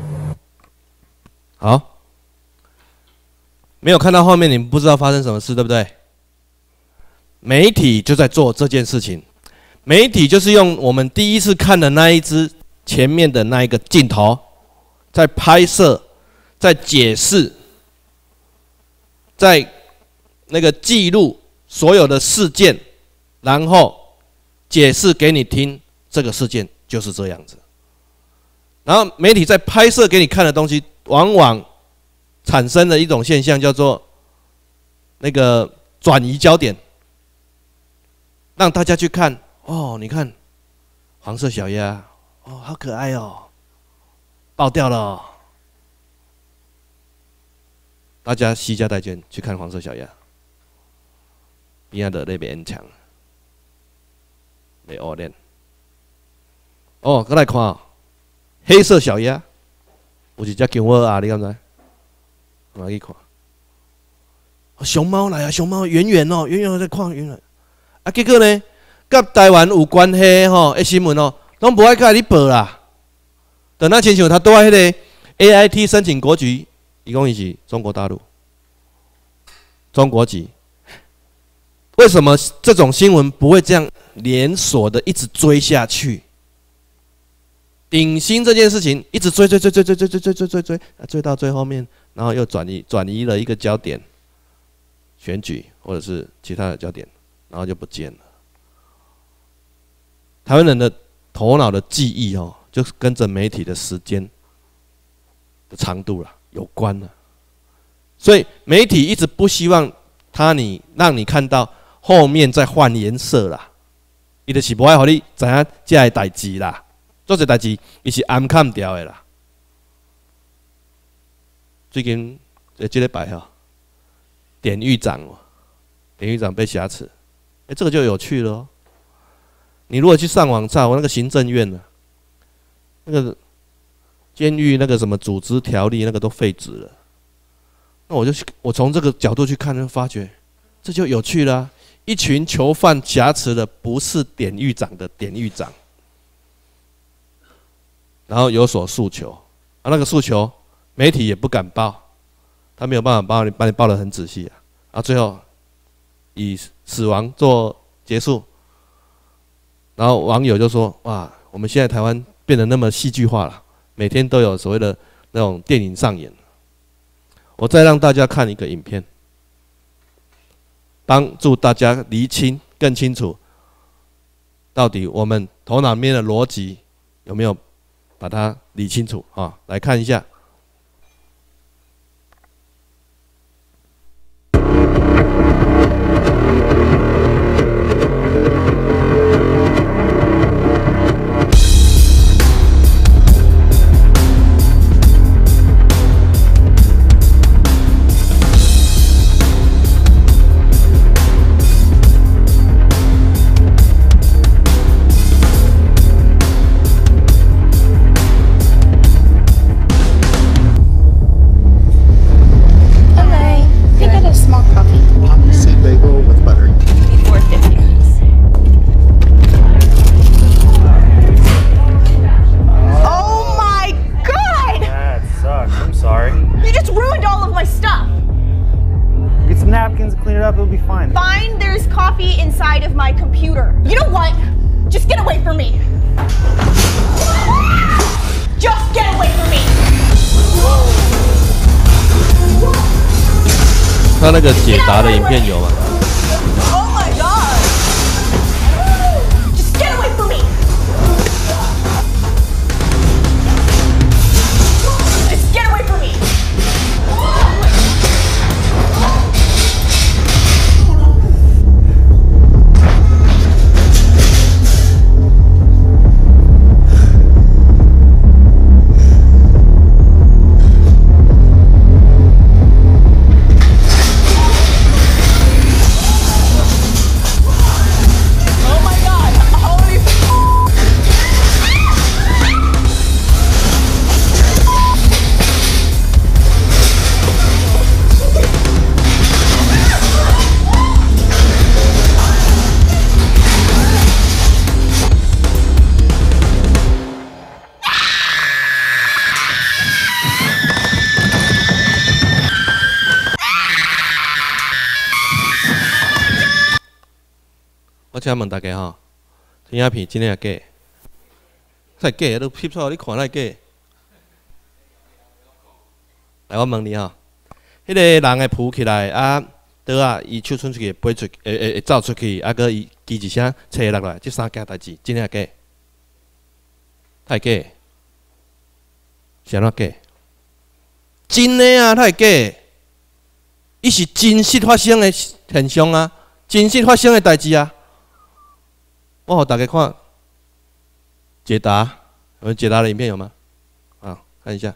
好，没有看到后面，你们不知道发生什么事，对不对？媒体就在做这件事情，媒体就是用我们第一次看的那一支前面的那一个镜头，在拍摄，在解释，在那个记录所有的事件，然后解释给你听，这个事件就是这样子。然后媒体在拍摄给你看的东西，往往产生的一种现象叫做那个转移焦点，让大家去看哦，你看黄色小鸭，哦，好可爱哦，爆掉了哦。大家惜家带眷去看黄色小鸭，边仔的那边强，没恶练。哦，再来看哦，黑色小鸭，有一只姜母鸭，你敢知？我去看，熊猫来啊，熊猫圆圆哦，圆圆的在看圆圆。啊，结果呢，跟台湾有关系吼的新闻哦，拢不爱甲你报啦。等那亲像他都爱迄个 AIT 申请国籍。一共一起中国大陆，中国籍。为什么这种新闻不会这样连锁的一直追下去？顶新这件事情一直追到最后面，然后又转移了一个焦点，选举或者是其他的焦点，然后就不见了。台湾人的头脑的记忆哦，就跟着媒体的时间的长度了。有关了，所以媒体一直不希望让你看到后面再换颜色啦，伊就是不爱让你知影这个代志啦，做这代志伊是暗砍掉的啦。最近这礼拜哈，典狱长被挟持，这个就有趣了哦。你如果去上网查，我那个行政院呢，那个。监狱那个什么组织条例那个都废止了，那我从这个角度去看，就发觉这就有趣了啊。一群囚犯挟持的不是典狱长的典狱长，然后有所诉求啊，那个诉求媒体也不敢报，他没有办法帮你报得很仔细啊，最后以死亡做结束，然后网友就说：哇，我们现在台湾变得那么戏剧化了。每天都有所谓的那种电影上演，我再让大家看一个影片，帮助大家厘清更清楚，到底我们头脑里面的逻辑有没有把它理清楚啊？来看一下。 coffee inside of my computer. You know what? Just get away from me. Just get away from me. 他那个解答的影片有吗？ Oh my god! Just get away from me. Just get away from me. 我请问大家吼，天影片真诶假？太假，都翕出来，你看那假？来，我问你吼，迄个人会浮起来啊，倒啊，伊手伸出去，飞出，会走出去，啊，搁伊叽一声吹落来，这三件代志真诶假？太假，是安怎假？真诶啊，太假！伊是真实发生诶现象啊，真实发生诶代志啊。 我给大家看解答，我们解答的影片有吗？啊，看一下。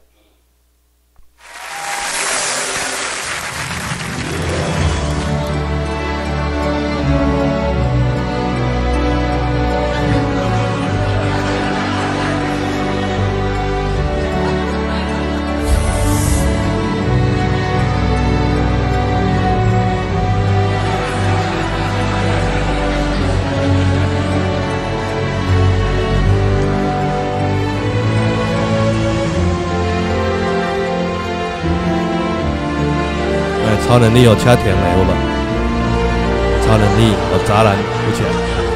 超能力有车停的，有无？超能力有栅栏扶起来。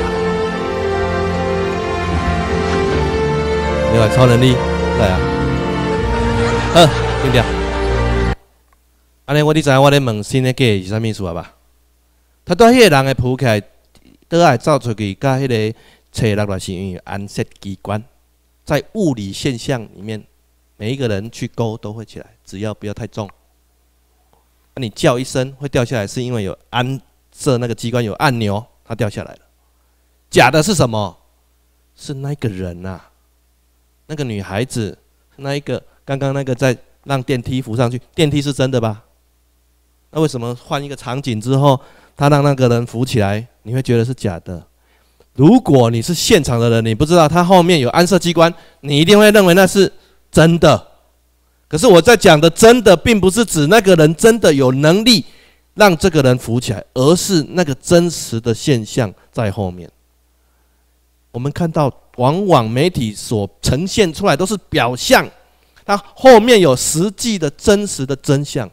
另外超能力来啊！好，停掉。安尼你知影我咧问新的假是啥物事啊吧？他对迄个人的扶起来，倒来走出去，甲迄个吹落来是因为安设机关，在物理现象里面，每一个人去勾都会起来，只要不要太重。 你叫一声会掉下来，是因为有安设那个机关有按钮，它掉下来了。假的是什么？是那个人啊，那个女孩子，那一个刚刚那个在让电梯扶上去，电梯是真的吧？那为什么换一个场景之后，他让那个人扶起来，你会觉得是假的？如果你是现场的人，你不知道他后面有安设机关，你一定会认为那是真的。 可是我在讲的真的，并不是指那个人真的有能力让这个人扶起来，而是那个真实的现象在后面。我们看到，往往媒体所呈现出来都是表象，它后面有实际的真实的真相。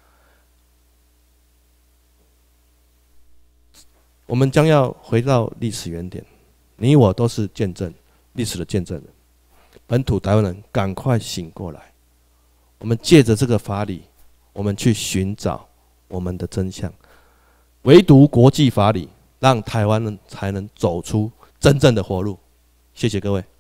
我们将要回到历史原点，你我都是见证历史的见证人。本土台湾人，赶快醒过来！ 我们借着这个法理，我们去寻找我们的真相，唯独国际法理，让台湾人才能走出真正的活路。谢谢各位。